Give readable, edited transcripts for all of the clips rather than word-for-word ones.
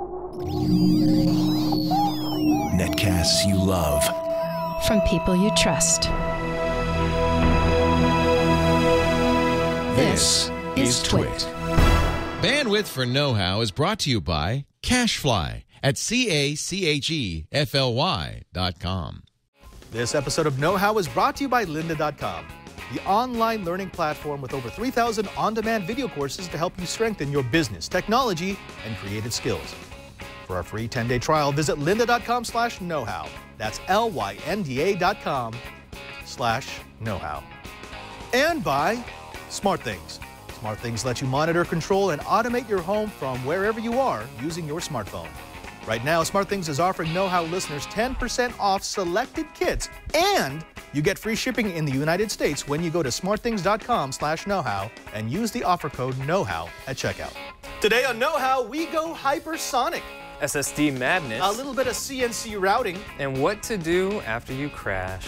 Netcasts you love. From people you trust. This is Twit. Bandwidth for Know-How is brought to you by CacheFly at CACHEFLY.com. This episode of Know-How is brought to you by lynda.com, the online learning platform with over 3,000 on-demand video courses to help you strengthen your business, technology, and creative skills. For our free 10-day trial, visit lynda.com/knowhow. That's LYNDA.com/knowhow. And by SmartThings. SmartThings let you monitor, control, and automate your home from wherever you are using your smartphone. Right now, SmartThings is offering Know-How listeners 10% off selected kits, and you get free shipping in the United States when you go to smartthings.com/knowhow and use the offer code KNOWHOW at checkout. Today on Know-How, we go hypersonic. SSD madness. A little bit of CNC routing. And what to do after you crash.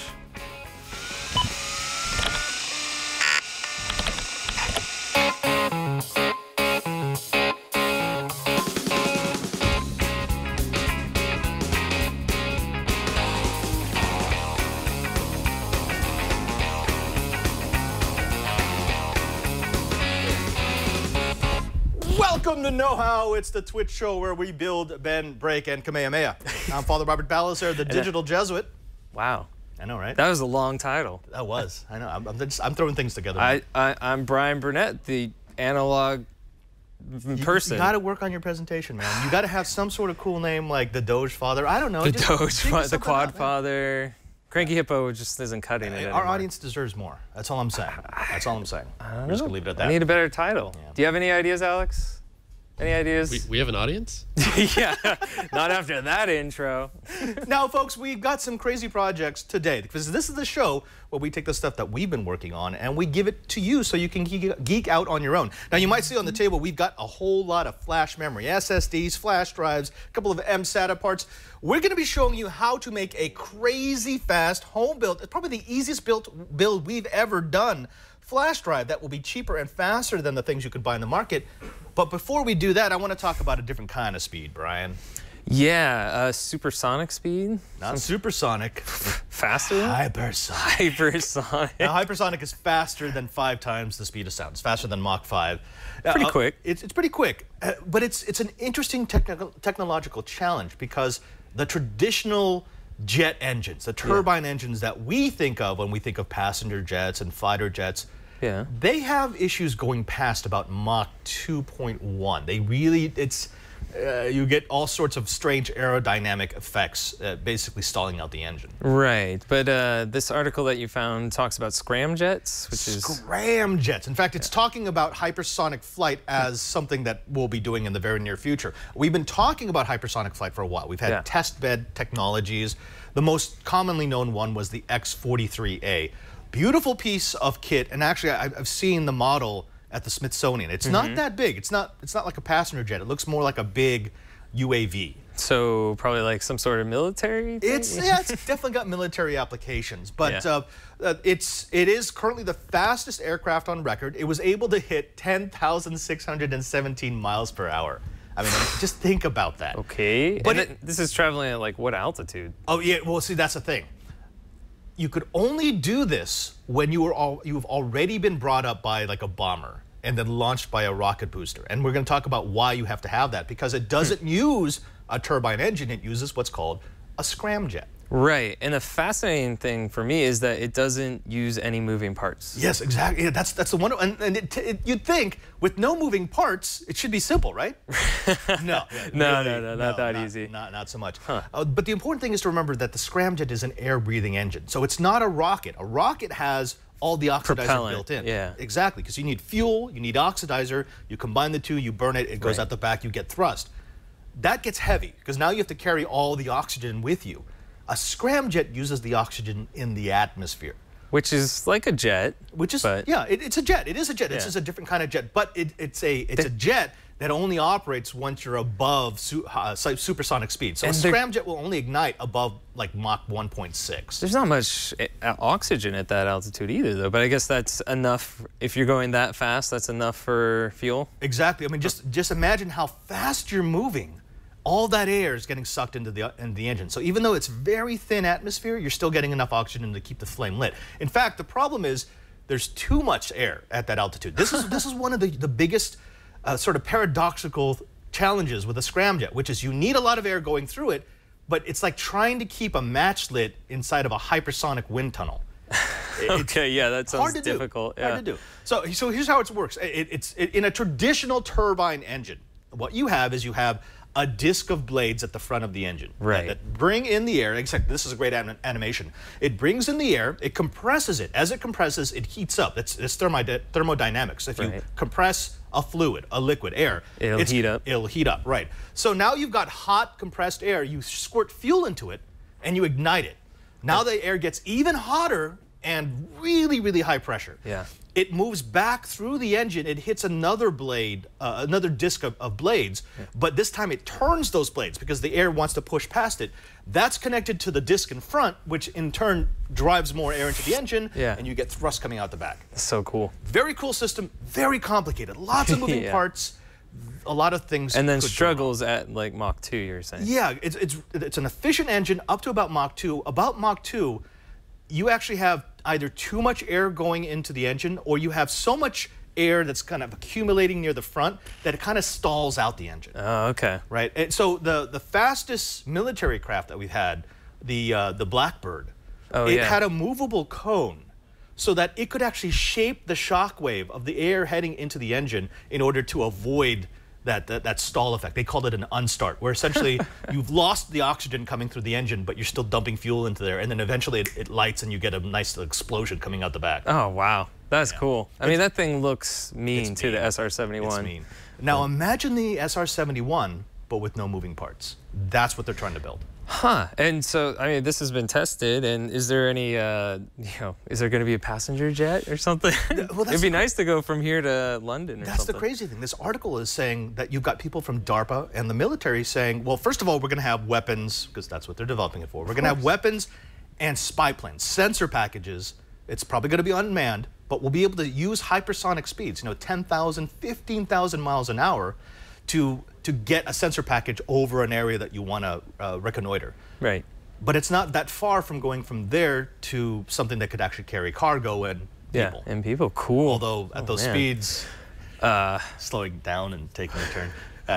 Welcome to Know-How. It's the Twitch show where we build, bend, break, and Kamehameha. I'm Father Robert Balliser, the digital Jesuit. Wow. I know, right? That was a long title. That was. I know. I'm throwing things together. I'm Brian Burnett, the analog person. You got to work on your presentation, man. You got to have some sort of cool name like the Doge Father. I don't know. The Doge Father, the Quad Father. Cranky Hippo just isn't cutting it anymore. Our audience deserves more. That's all I'm saying. That's all I'm saying. We're just going to leave it at that. I need a better title. Yeah. Do you have any ideas, Alex? Any ideas? We have an audience? Yeah, not after that intro. Now, folks, we've got some crazy projects today because this is the show where we take the stuff that we've been working on and we give it to you so you can geek out on your own. Now, you might see on the table we've got a whole lot of flash memory, SSDs, flash drives, a couple of MSATA parts. We're going to be showing you how to make a crazy fast home build. It's probably the easiest build we've ever done. Flash drive that will be cheaper and faster than the things you could buy in the market. But before we do that, I want to talk about a different kind of speed, Brian. Yeah, supersonic speed. Not supersonic. Faster? Hypersonic. Hypersonic. Now, hypersonic is faster than 5 times the speed of sound. It's faster than Mach 5. Pretty quick. It's pretty quick, but it's an interesting technological challenge because the traditional jet engines, the turbine engines that we think of when we think of passenger jets and fighter jets, they have issues going past about Mach 2.1. They really, you get all sorts of strange aerodynamic effects, basically stalling out the engine. Right, but this article that you found talks about scramjets, which is... Scramjets. In fact, it's talking about hypersonic flight as something that we'll be doing in the very near future. We've been talking about hypersonic flight for a while. We've had test bed technologies. The most commonly known one was the X-43A. Beautiful piece of kit, and actually I've seen the model at the Smithsonian. It's not that big. It's not like a passenger jet. It looks more like a big UAV. So probably like some sort of military thing? It's definitely got military applications, but it is currently the fastest aircraft on record. It was able to hit 10,617 miles per hour. I mean, just think about that. Okay, but this is traveling at like what altitude? Oh yeah, well see that's the thing. You could only do this when you've already been brought up by like a bomber and then launched by a rocket booster. And we're going to talk about why you have to have that because it doesn't use a turbine engine. It uses what's called a scramjet. Right, and the fascinating thing for me is that it doesn't use any moving parts. Yes, exactly. Yeah, that's the one. And you'd think with no moving parts, it should be simple, right? No, not that easy. Not so much. Huh. But the important thing is to remember that the scramjet is an air-breathing engine, so it's not a rocket. A rocket has all the oxidizer built in. Yeah, exactly. Because you need fuel, you need oxidizer. You combine the two, you burn it, it goes out the back, you get thrust. That gets heavy because now you have to carry all the oxygen with you. A scramjet uses the oxygen in the atmosphere. Which is like a jet. It's a jet. It is a jet. It's just a different kind of jet. But it's a jet that only operates once you're above supersonic speed. So a scramjet will only ignite above like Mach 1.6. There's not much oxygen at that altitude either, though. But I guess that's enough. If you're going that fast, that's enough for fuel. Exactly. I mean, just imagine how fast you're moving all that air is getting sucked into the engine. So even though it's very thin atmosphere, you're still getting enough oxygen to keep the flame lit. In fact, the problem is there's too much air at that altitude. This is one of the biggest sort of paradoxical challenges with a scramjet, which is you need a lot of air going through it, but it's like trying to keep a match lit inside of a hypersonic wind tunnel. Okay, yeah, that sounds difficult. Hard to do. So here's how it works. It's in a traditional turbine engine. What you have is you have a disc of blades at the front of the engine that bring in the air. Except this is a great animation. It brings in the air, it compresses it. As it compresses, it heats up. It's thermodynamics. If you compress a fluid, a liquid, air, it'll heat up. It'll heat up, right. So now you've got hot compressed air, you squirt fuel into it, and you ignite it. Now the air gets even hotter and really, really high pressure. Yeah. It moves back through the engine, it hits another blade, another disc of blades, but this time it turns those blades because the air wants to push past it. That's connected to the disc in front, which in turn drives more air into the engine, and you get thrust coming out the back. So cool. Very cool system, very complicated, lots of moving parts, a lot of things. And then struggles at like Mach 2, you're saying? Yeah, it's an efficient engine up to about Mach 2. About Mach 2, you actually have either too much air going into the engine or you have so much air that's kind of accumulating near the front that it kind of stalls out the engine. Oh, okay. Right? And so the fastest military craft that we've had, the Blackbird, it had a movable cone so that it could actually shape the shock wave of the air heading into the engine in order to avoid that stall effect. They called it an unstart, where essentially you've lost the oxygen coming through the engine, but you're still dumping fuel into there, and then eventually it lights and you get a nice explosion coming out the back. Oh, wow. That's cool. I mean, that thing looks mean, too, the SR-71. It's mean. Now, imagine the SR-71, but with no moving parts. That's what they're trying to build. Huh. And so, I mean, this has been tested, and is there any, is there going to be a passenger jet or something? Well, it'd be nice to go from here to London or something. That's the crazy thing. This article is saying that you've got people from DARPA and the military saying, well, first of all, we're going to have weapons, because that's what they're developing it for. We're going to have weapons and spy planes, sensor packages. It's probably going to be unmanned, but we'll be able to use hypersonic speeds, 10,000, 15,000 miles an hour to get a sensor package over an area that you want to reconnoiter. Right. But it's not that far from going from there to something that could actually carry cargo and people. Yeah, and people, cool. Although at those speeds, slowing down and taking a turn.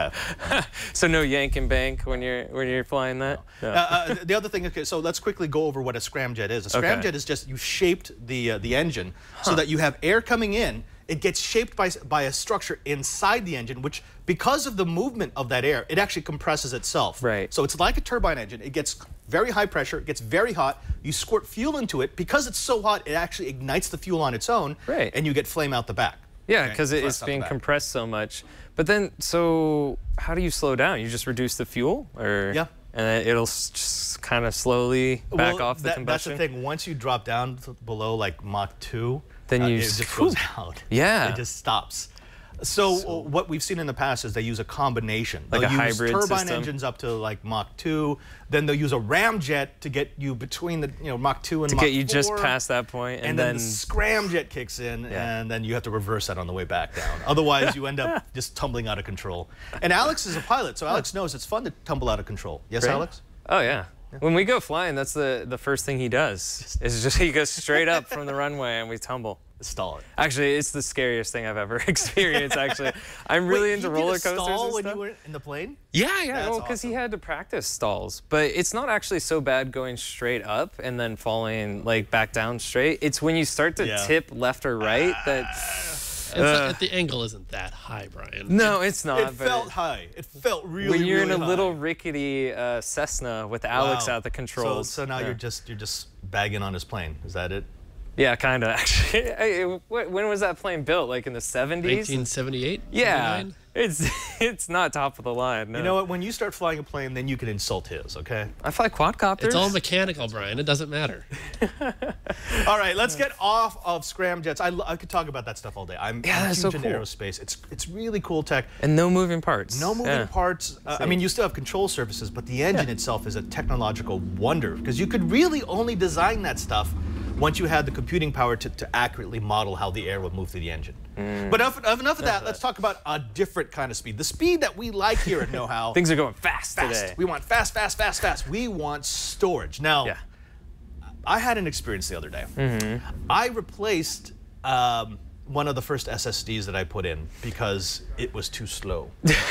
So no yank and bank when you're flying that? No. The other thing, okay, so let's quickly go over what a scramjet is. A scramjet is just you shaped the engine so that you have air coming in. It gets shaped by a structure inside the engine, which, because of the movement of that air, it actually compresses itself. Right. So it's like a turbine engine. It gets very high pressure, it gets very hot. You squirt fuel into it. Because it's so hot, it actually ignites the fuel on its own, and you get flame out the back. Yeah, because it's being compressed so much. But then, so how do you slow down? You just reduce the fuel? Or, and it'll just kind of slowly back off the combustion? That's the thing. Once you drop down below like Mach 2, then it just goes out. Yeah. It just stops. So what we've seen in the past is they use a combination. Like they'll a use hybrid turbine system. engines up to like Mach 2. Then they'll use a ramjet to get you between the Mach 2 and Mach 4. To get you just past that point, and then the scramjet kicks in, and then you have to reverse that on the way back down. Otherwise, you end up just tumbling out of control. And Alex is a pilot, so Alex knows it's fun to tumble out of control. Yes, Alex? Oh yeah. When we go flying, that's the first thing he does. Is just he goes straight up from the runway and we tumble. Stall it. Actually, it's the scariest thing I've ever experienced. Actually, I'm really into roller coasters. Stall when you were in the plane? Yeah. Well, because he had to practice stalls, but it's not actually so bad going straight up and then falling like back down straight. It's when you start to tip left or right that. The angle isn't that high, Brian. No, it's not. It felt high. It felt really, when you're really in a little rickety Cessna with Alex out the controls. So now you're just bagging on his plane. Is that it? Yeah, kind of, actually. When was that plane built? Like in the 70s? 1978? Yeah. 79? It's not top of the line, no. You know what? When you start flying a plane, then you can insult his, okay? I fly quadcopters. It's all mechanical, Brian. It doesn't matter. All right, let's get off of scramjets. I could talk about that stuff all day. I'm huge so into cool. aerospace. It's really cool tech. And no moving parts. No moving parts. I mean, you still have control surfaces, but the engine itself is a technological wonder because you could really only design that stuff once you had the computing power to accurately model how the air would move through the engine. But enough of that. Let's talk about a different kind of speed. The speed that we like here at Know How. Things are going fast today. We want fast, fast, fast, fast. We want storage. Now, I had an experience the other day. I replaced one of the first SSDs that I put in because it was too slow.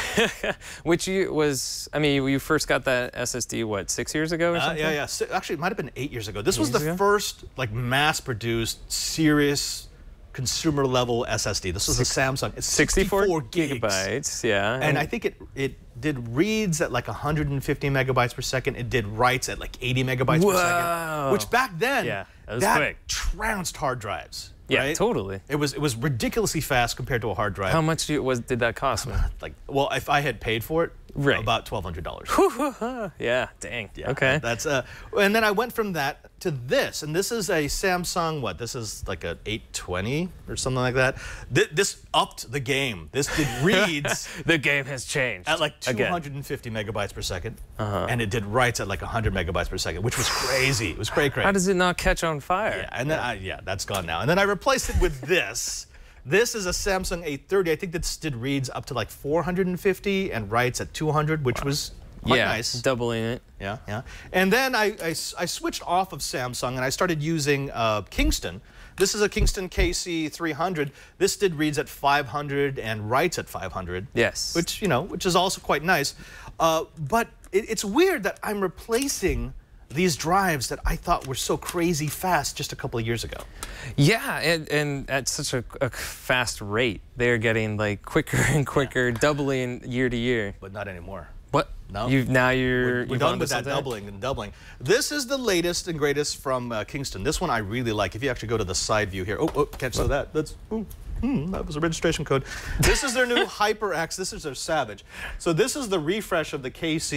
Which was, I mean, you first got that SSD, what, 6 years ago or something? Yeah. Actually, it might have been 8 years ago. This was the first like mass-produced, serious consumer-level SSD. This was a Samsung. It's 64 gigabytes, yeah. And I think it did reads at like 150 megabytes per second. It did writes at like 80 megabytes per second. Which back then, that trounced hard drives. Yeah, right? totally. It was ridiculously fast compared to a hard drive. How much did that cost me? Like, well, if I had paid for it, about $1,200. Yeah, dang. Yeah, okay. That's and then I went from that to this, and this is a Samsung. What? This is like an 820 or something like that. This upped the game. This did reads. The game has changed at like 250 megabytes per second, and it did writes at like 100 megabytes per second, which was crazy. It was crazy. How does it not catch on fire? Yeah, and then that's gone now. And then I replaced it with this. This is a Samsung 830. I think this did reads up to like 450 and writes at 200, which was quite nice. Doubling it. Yeah. And then I switched off of Samsung and I started using Kingston. This is a Kingston KC300. This did reads at 500 and writes at 500. Yes. Which is also quite nice. But it's weird that I'm replacing these drives that I thought were so crazy fast just a couple of years ago. Yeah, and at such a fast rate. They're getting like quicker and quicker, doubling year to year. But not anymore. What? No. We're done with that doubling and doubling. This is the latest and greatest from Kingston. This one I really like. If you actually go to the side view here. Oh, can't show that. That's... that was a registration code. This is their new HyperX. This is their Savage. So this is the refresh of the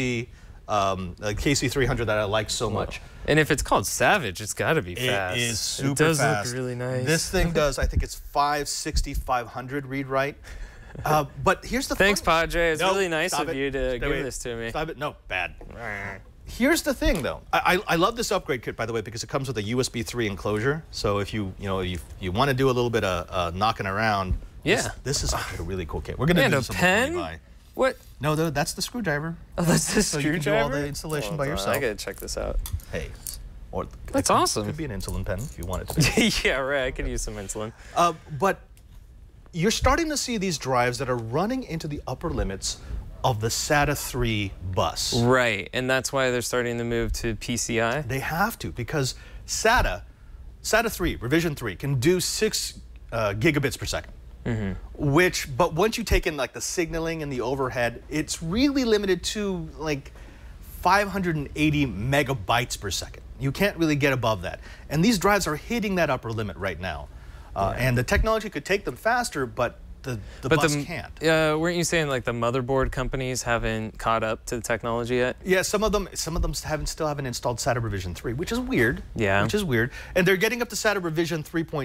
KC300 that I like so much. And if it's called Savage, it's got to be fast. It is super fast. It does fast. look really nice. This thing does, I think it's 560, 500 read write. But here's the Thanks, Padre. It's really nice of you to give this to me. Stop it. No, bad. Here's the thing, though. I love this upgrade kit, by the way, because it comes with a USB 3 enclosure. So if you want to do a little bit of knocking around, this is a really cool kit. We're gonna do some pen. What? No, that's the screwdriver. Oh, that's the so screwdriver? you can do all the installation by yourself. I gotta check this out. Hey. Or that's awesome. It could be an insulin pen if you want it to be. Yeah, right. I could use some insulin. But you're starting to see these drives that are running into the upper limits of the SATA 3 bus. Right, and that's why they're starting to move to PCI? They have to, because SATA 3, revision 3, can do 6 gigabits per second. But once you take in like the signaling and the overhead, it's really limited to like 580 megabytes per second. You can't really get above that. And these drives are hitting that upper limit right now. And the technology could take them faster, but the bus can't. Weren't you saying like the motherboard companies haven't caught up to the technology yet? Yeah, some of them still haven't installed SATA revision 3, which is weird. Yeah. Which is weird. And they're getting up to SATA revision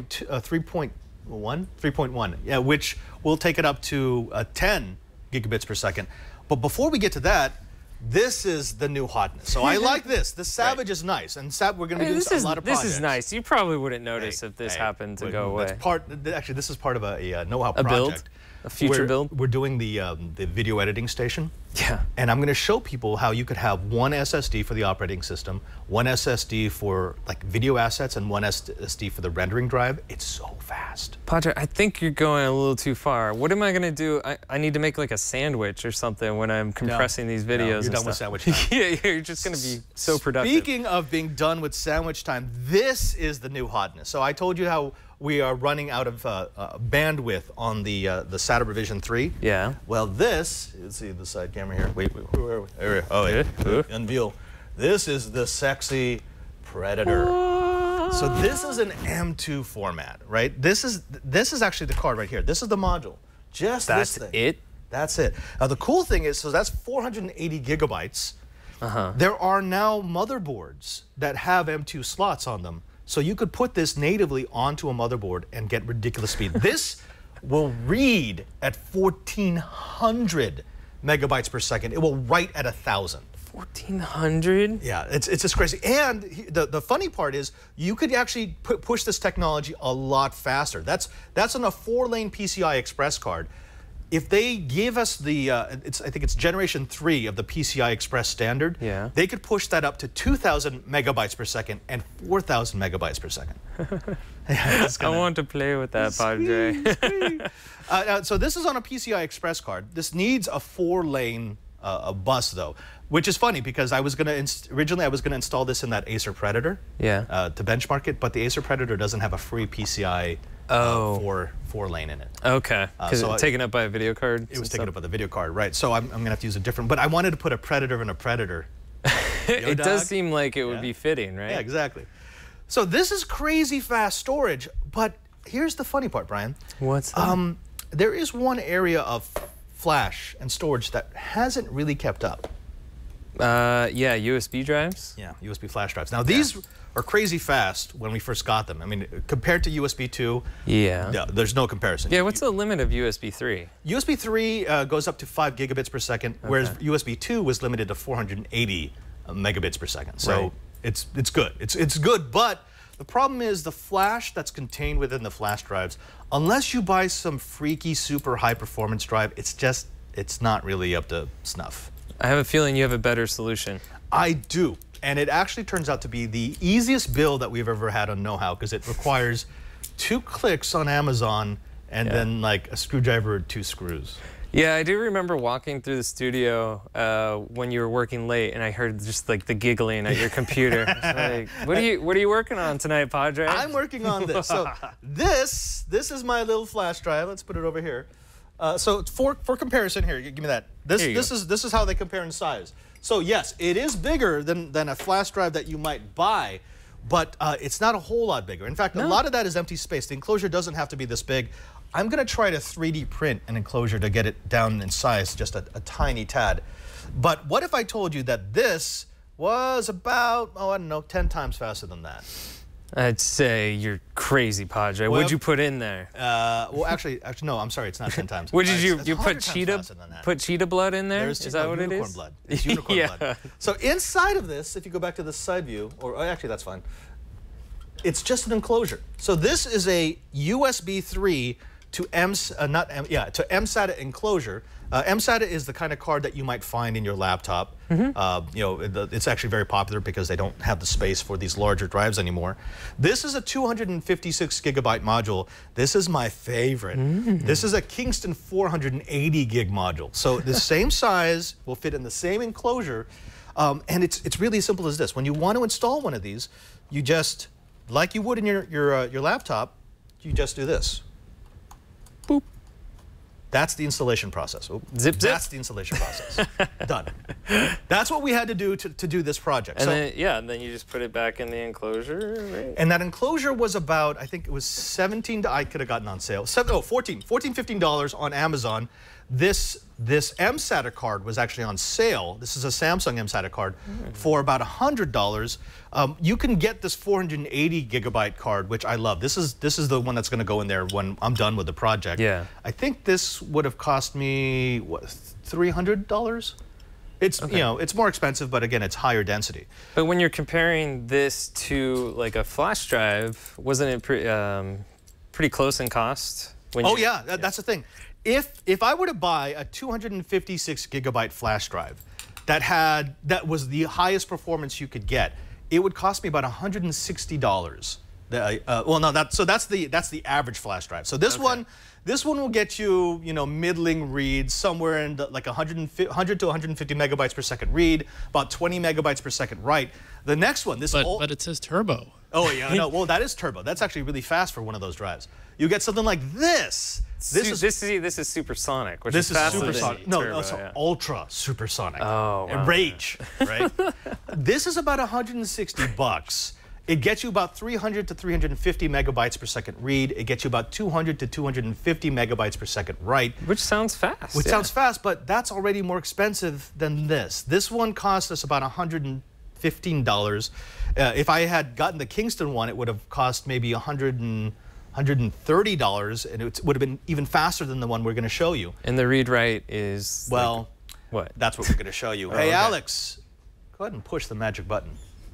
3.1, yeah, which will take it up to 10 gigabits per second. But before we get to that, this is the new hotness. So I like this. The Savage is nice, and we're going to be doing a lot of projects. This is nice. You probably wouldn't notice if this happened to go away. Actually, this is part of a know-how project. Build? A future build? We're doing the video editing station. Yeah. And I'm going to show people how you could have one SSD for the operating system, one SSD for like video assets, and one SSD for the rendering drive. It's so fast. Padre, I think you're going a little too far. What am I going to do? I need to make like a sandwich or something when I'm compressing these videos. No, you're done with sandwich time. Yeah, you're just going to be so productive. Speaking of being done with sandwich time, this is the new hotness. So I told you how we are running out of bandwidth on the SATA revision 3. Yeah. Well, this, let's see the side camera here. Wait, where are we? There we go. Oh, yeah. Unveil. This is the sexy Predator. So this is an M2 format, right? This is actually the card right here. This is the module. Just that's this thing. it? That's it. Now the cool thing is, so that's 480 gigabytes. There are now motherboards that have M2 slots on them. So you could put this natively onto a motherboard and get ridiculous speed. This will read at 1,400 megabytes per second. It will write at 1,000. 1,400? Yeah, it's just crazy. And the funny part is you could actually push this technology a lot faster. That's on a 4-lane PCI Express card. If they give us the, I think it's generation 3 of the PCI Express standard, they could push that up to 2,000 megabytes per second and 4,000 megabytes per second. I want to play with that, Padre. So this is on a PCI Express card. This needs a 4-lane bus though, which is funny because I was originally I was gonna install this in that Acer Predator, to benchmark it, but the Acer Predator doesn't have a free PCI 4-lane in it. Okay, because it's taken up by a video card. It was taken up by the video card, right? So I'm gonna have to use a different. But I wanted to put a Predator in a Predator. It does seem like it would be fitting, right? Yeah, exactly. So this is crazy fast storage, but here's the funny part, Brian. What's that? There is one area of flash and storage that hasn't really kept up. Yeah, USB drives. Yeah, USB flash drives. Now these are crazy fast when we first got them. I mean, compared to USB 2, there's no comparison. Yeah, what's the limit of USB 3? USB 3 goes up to 5 gigabits per second, whereas USB 2 was limited to 480 megabits per second. So it's good. It's good, but the problem is the flash that's contained within the flash drives, unless you buy some freaky super high performance drive, it's not really up to snuff. I have a feeling you have a better solution. I do. And it actually turns out to be the easiest build that we've ever had on Know-How because it requires 2 clicks on Amazon and then like a screwdriver or 2 screws. Yeah, I do remember walking through the studio when you were working late, and I heard just like the giggling at your computer. Like, what are you working on tonight, Padre? I'm working on this. So this is my little flash drive. Let's put it over here. So for comparison, here, give me that. This is how they compare in size. So yes, it is bigger than a flash drive that you might buy, but it's not a whole lot bigger. In fact, a lot of that is empty space. The enclosure doesn't have to be this big. I'm going to try to 3D print an enclosure to get it down in size, just a tiny tad. But what if I told you that this was about, I don't know, 10 times faster than that? I'd say you're crazy, Padre. Well, What'd you put in there? Well, actually, no. I'm sorry. It's not 10 times. What did you put cheetah blood in there? Is that what it is? Unicorn blood. It's unicorn blood. So inside of this, if you go back to the side view, or actually that's fine. It's just an enclosure. So this is a USB 3 to mSATA enclosure. mSATA is the kind of card that you might find in your laptop. You know, it's actually very popular because they don't have the space for these larger drives anymore. This is a 256 gigabyte module. This is my favorite. This is a Kingston 480 gig module. So the same size will fit in the same enclosure, and it's really as simple as this. When you want to install one of these, you just, like you would in your laptop, you just do this. Boop. That's the installation process. Zip, zip. That's the installation process. Done. That's what we had to do to do this project. And then you just put it back in the enclosure, right? And that enclosure was about, I think it was $17. I could have gotten on sale. $15 on Amazon. This mSATA card was actually on sale. This is a Samsung mSATA card for about $100. You can get this 480 gigabyte card, which I love. This is the one that's going to go in there when I'm done with the project. Yeah. I think this would have cost me what, $300. It's you know, it's more expensive, but again, it's higher density. But when you're comparing this to like a flash drive, wasn't it pretty close in cost? That's the thing. If I were to buy a 256 gigabyte flash drive that was the highest performance you could get, it would cost me about $160. Well, no, that's the average flash drive. So this one will get you, middling reads somewhere in like 100 to 150 megabytes per second read, about 20 megabytes per second write. The next one, but it says turbo. Oh yeah, no, well that is turbo. That's actually really fast for one of those drives. You get something like this. This is supersonic, which is faster supersonic. than turbo, it's ultra supersonic. Oh, wow. Rage, right? This is about $160. It gets you about 300 to 350 megabytes per second read. It gets you about 200 to 250 megabytes per second write. Which sounds fast. Which sounds fast, but that's already more expensive than this. This one cost us about $115. If I had gotten the Kingston one, it would have cost maybe $130, and it would have been even faster than the one we're going to show you. And the read-write is... Well, what? That's what we're going to show you. Hey, okay. Alex, Go ahead and push the magic button.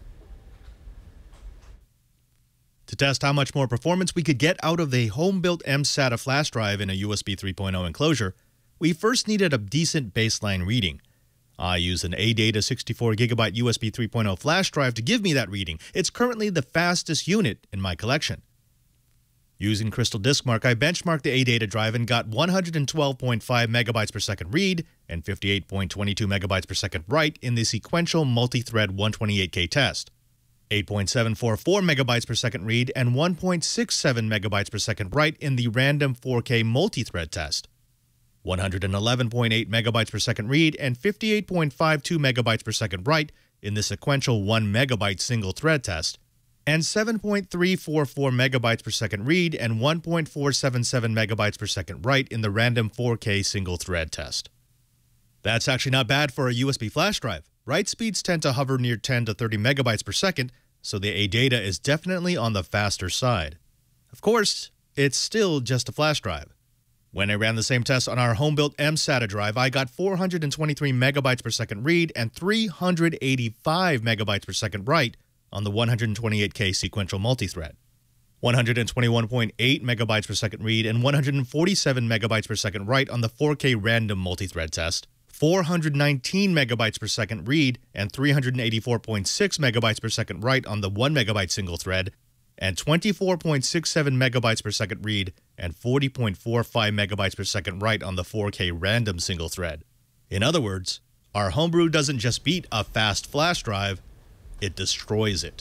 To test how much more performance we could get out of the home-built mSATA flash drive in a USB 3.0 enclosure, we first needed a decent baseline reading. I used an ADATA 64GB USB 3.0 flash drive to give me that reading. It's currently the fastest unit in my collection. Using Crystal DiskMark, I benchmarked the ADATA drive and got 112.5 megabytes per second read and 58.22 megabytes per second write in the sequential multi-thread 128K test. 8.744 megabytes per second read and 1.67 megabytes per second write in the random 4K multi-thread test. 111.8 megabytes per second read and 58.52 megabytes per second write in the sequential 1 megabyte single thread test, and 7.344 megabytes per second read and 1.477 megabytes per second write in the random 4K single thread test. That's actually not bad for a USB flash drive. Write speeds tend to hover near 10 to 30 megabytes per second, so the ADATA is definitely on the faster side. Of course, it's still just a flash drive. When I ran the same test on our home-built mSATA drive, I got 423 megabytes per second read and 385 megabytes per second write on the 128K sequential multithread. 121.8 megabytes per second read and 147 megabytes per second write on the 4K random multithread test. 419 megabytes per second read and 384.6 megabytes per second write on the 1 megabyte single thread, and 24.67 megabytes per second read and 40.45 megabytes per second write on the 4K random single thread. In other words, our homebrew doesn't just beat a fast flash drive, it destroys it.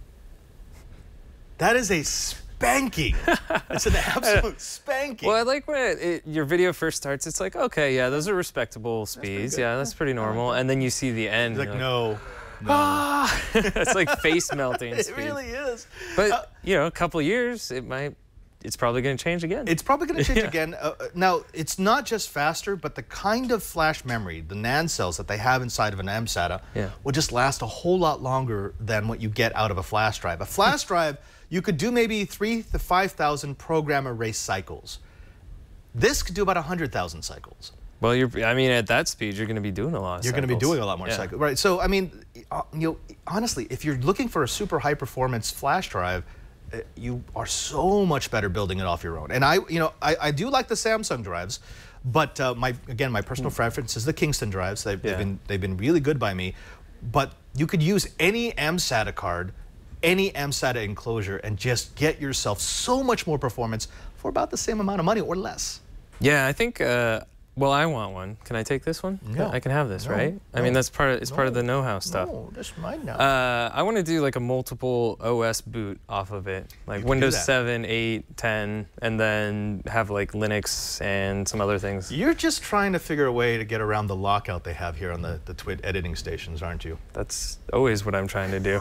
That is a spanking. It's an absolute spanking. Well, I like when your video first starts, it's like, okay, yeah, those are respectable speeds. Yeah, that's pretty normal. And then you see the end. It's like, no. Ah! It's like face melting It speed. really is. But, you know, a couple of years, it's probably going to change again. It's probably going to change again. Now, it's not just faster, but the kind of flash memory, the NAND cells that they have inside of an mSATA, will just last a whole lot longer than what you get out of a flash drive. A flash drive, you could do maybe 3,000 to 5,000 program erase cycles. This could do about 100,000 cycles. Well, I mean, at that speed, you're going to be doing a lot of You're going to be doing a lot more cycles. Right. So, I mean, you know, honestly, if you're looking for a super high performance flash drive, you are so much better building it off your own. And I do like the Samsung drives, but my personal preference is the Kingston drives. They've been really good by me. But you could use any mSATA card, any mSATA enclosure, and just get yourself so much more performance for about the same amount of money or less. Yeah, I think. Well, I want one. Can I take this one? No. I can have this, right? I mean, that's part of the know-how stuff. No, that's mine now. I want to do like a multiple OS boot off of it, like Windows 7, 8, 10, and then have like Linux and some other things. You're just trying to figure a way to get around the lockout they have here on the TWiT editing stations, aren't you? That's always what I'm trying to do.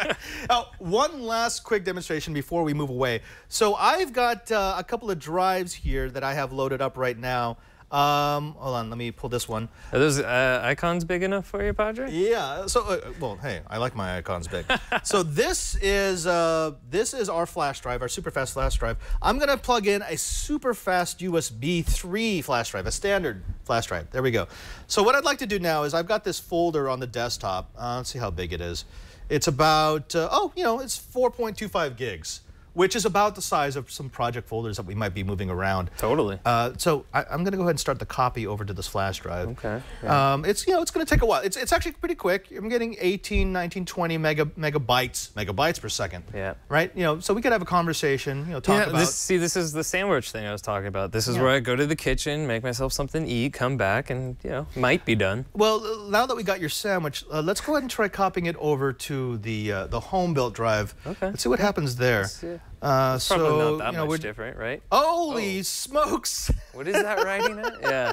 One last quick demonstration before we move away. So I've got a couple of drives here that I have loaded up right now. Hold on, let me pull this one. Are those icons big enough for you, Padre? Yeah. So, well, hey, I like my icons big. So this is our flash drive, our super fast flash drive. I'm gonna plug in a super fast USB 3 flash drive, a standard flash drive. There we go. So what I'd like to do now is I've got this folder on the desktop. Let's see how big it is. It's about it's 4.25 gigs. Which is about the size of some project folders that we might be moving around. Totally. So I'm going to go ahead and start the copy over to this flash drive. Okay. Yeah. It's going to take a while. It's actually pretty quick. I'm getting 18, 19, 20 megabytes per second. Yeah. Right. So we could have a conversation. Talk about. This is the sandwich thing I was talking about. This is where I go to the kitchen, make myself something to eat, come back, and might be done. Well, now that we got your sandwich, let's go ahead and try copying it over to the home built drive. Okay. Let's see what happens there. It's probably not that much different, right? Holy smokes! What is that writing at? Yeah.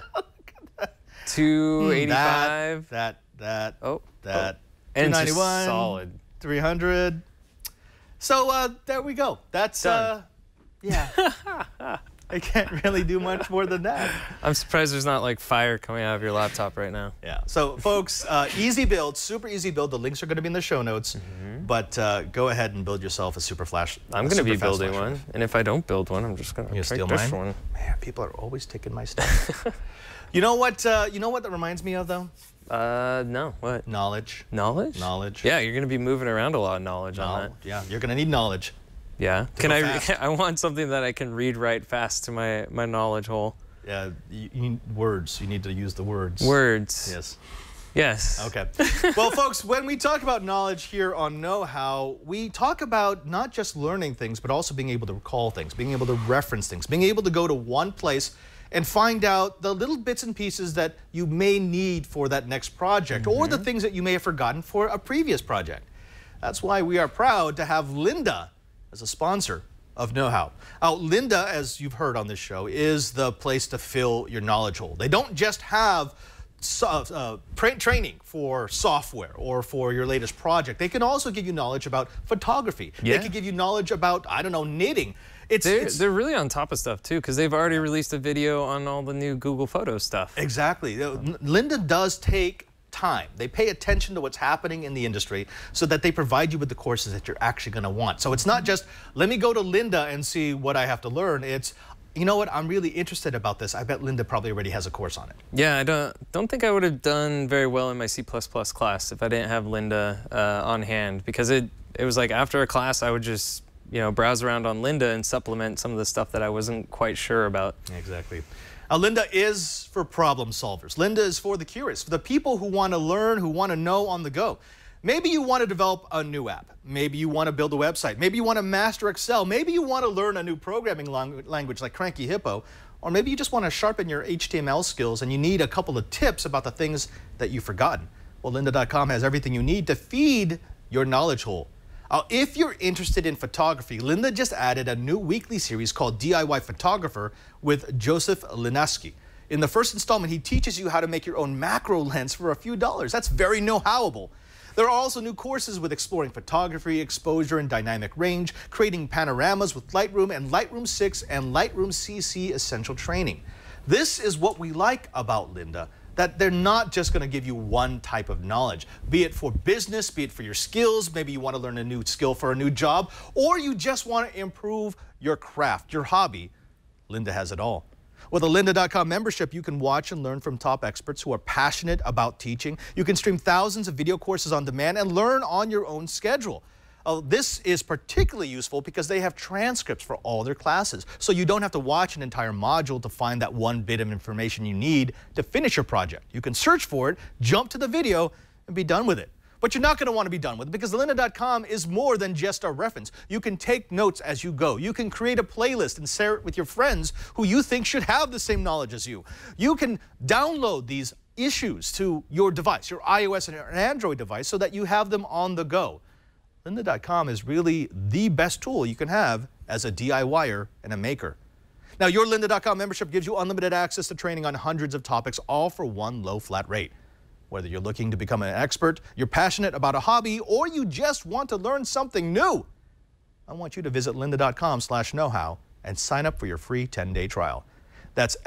285. That. Oh. That. And 291. Solid. 300. So there we go. That's done. Yeah. I can't really do much more than that. I'm surprised there's not like fire coming out of your laptop right now. Yeah. So folks, easy build, super easy build. The links are going to be in the show notes. But go ahead and build yourself a super flash. I'm going to be building one, and if I don't build one, I'm just going to steal this one. Man, people are always taking my stuff. You know what? You know what that reminds me of though? No. What? Knowledge. Knowledge? Knowledge. Yeah, you're going to be moving around a lot of knowledge on that. Yeah, you're going to need knowledge. Yeah. Can I want something that I can read right fast to my knowledge hole. Yeah, you need words. You need to use the words. Words. Yes. Yes. Okay. Well, folks, when we talk about knowledge here on Know How, we talk about not just learning things, but also being able to recall things, being able to reference things, being able to go to one place and find out the little bits and pieces that you may need for that next project, or the things that you may have forgotten for a previous project. That's why we are proud to have Lynda as a sponsor of Know How. Lynda, as you've heard on this show, is the place to fill your knowledge hole. They don't just have training for software or for your latest project. They can also give you knowledge about photography. Yeah. They can give you knowledge about, I don't know, knitting. They're really on top of stuff too, because they've already released a video on all the new Google Photos stuff. Exactly. Lynda does take time. They pay attention to what's happening in the industry so that they provide you with the courses that you're actually going to want. So it's not just, let me go to Lynda and see what I have to learn. It's, you know what, I'm really interested about this. I bet Lynda probably already has a course on it. Yeah, I don't think I would have done very well in my C++ class if I didn't have Lynda on hand, because it was like after a class I would just browse around on Lynda and supplement some of the stuff that I wasn't quite sure about. Exactly. Lynda is for problem solvers. Lynda is for the curious, for the people who want to learn, who want to know on the go. Maybe you want to develop a new app. Maybe you want to build a website. Maybe you want to master Excel. Maybe you want to learn a new programming language like Cranky Hippo. Or maybe you just want to sharpen your HTML skills and you need a couple of tips about the things that you've forgotten. Well, lynda.com has everything you need to feed your knowledge hole. If you're interested in photography, Lynda just added a new weekly series called DIY Photographer with Joseph Linaski. In the first installment, he teaches you how to make your own macro lens for a few dollars. That's very know-howable. There are also new courses with exploring photography, exposure, and dynamic range, creating panoramas with Lightroom and Lightroom 6 and Lightroom CC Essential Training. This is what we like about Lynda, that they're not just going to give you one type of knowledge, be it for business, be it for your skills, maybe you want to learn a new skill for a new job, or you just want to improve your craft, your hobby. Lynda has it all. With a lynda.com membership, you can watch and learn from top experts who are passionate about teaching. You can stream thousands of video courses on demand and learn on your own schedule. This is particularly useful because they have transcripts for all their classes, so you don't have to watch an entire module to find that one bit of information you need to finish your project. You can search for it, jump to the video, and be done with it. But you're not going to want to be done with it because lynda.com is more than just a reference. You can take notes as you go. You can create a playlist and share it with your friends who you think should have the same knowledge as you. You can download these issues to your device, your iOS and your Android device, so that you have them on the go. Lynda.com is really the best tool you can have as a DIYer and a maker. Now, your lynda.com membership gives you unlimited access to training on hundreds of topics, all for one low flat rate. Whether you're looking to become an expert, you're passionate about a hobby, or you just want to learn something new, I want you to visit lynda.com/knowhow and sign up for your free 10-day trial. That's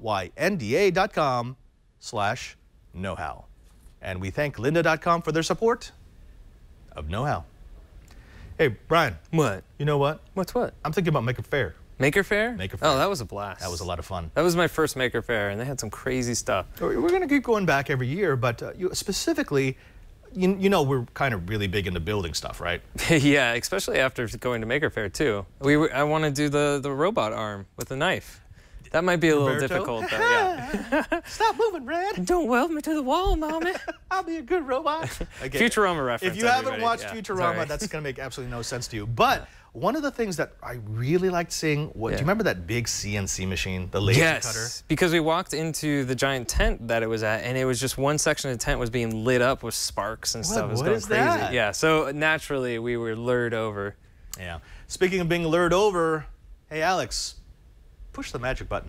lynda.com/knowhow. And we thank lynda.com for their support of Know How. Hey, Brian. What? You know what? What's what? I'm thinking about Maker Faire. Maker Faire? Maker Faire. Oh, that was a blast. That was a lot of fun. That was my first Maker Faire, and they had some crazy stuff. We're going to keep going back every year, but specifically, you know we're kind of really big into building stuff, right? Yeah, especially after going to Maker Faire, too. I want to do the robot arm with a knife. That might be a little difficult, though, yeah. Stop moving, Brad. Don't weld me to the wall, Mommy. I'll be a good robot. Okay. Futurama reference. If you haven't watched Futurama, that's going to make absolutely no sense to you. But one of the things that I really liked seeing, do you remember that big CNC machine, the laser cutter? Yes, because we walked into the giant tent that it was at, and it was just one section of the tent was being lit up with sparks and stuff. It was going crazy. That? Yeah, so naturally we were lured over. Yeah. Speaking of being lured over, hey, Alex, push the magic button.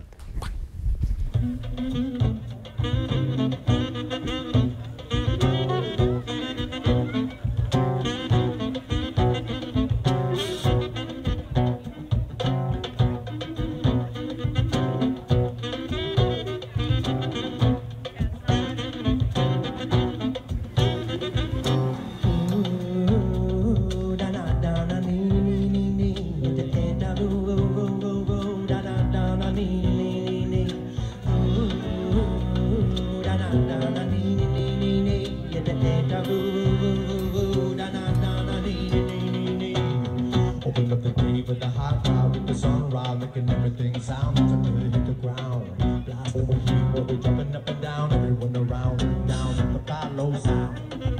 Open up the day with the hot crowd with the sun around, making everything sound until it hit the ground. Blast the machine, we'll be jumping up and down, everyone around, down at the follow sound.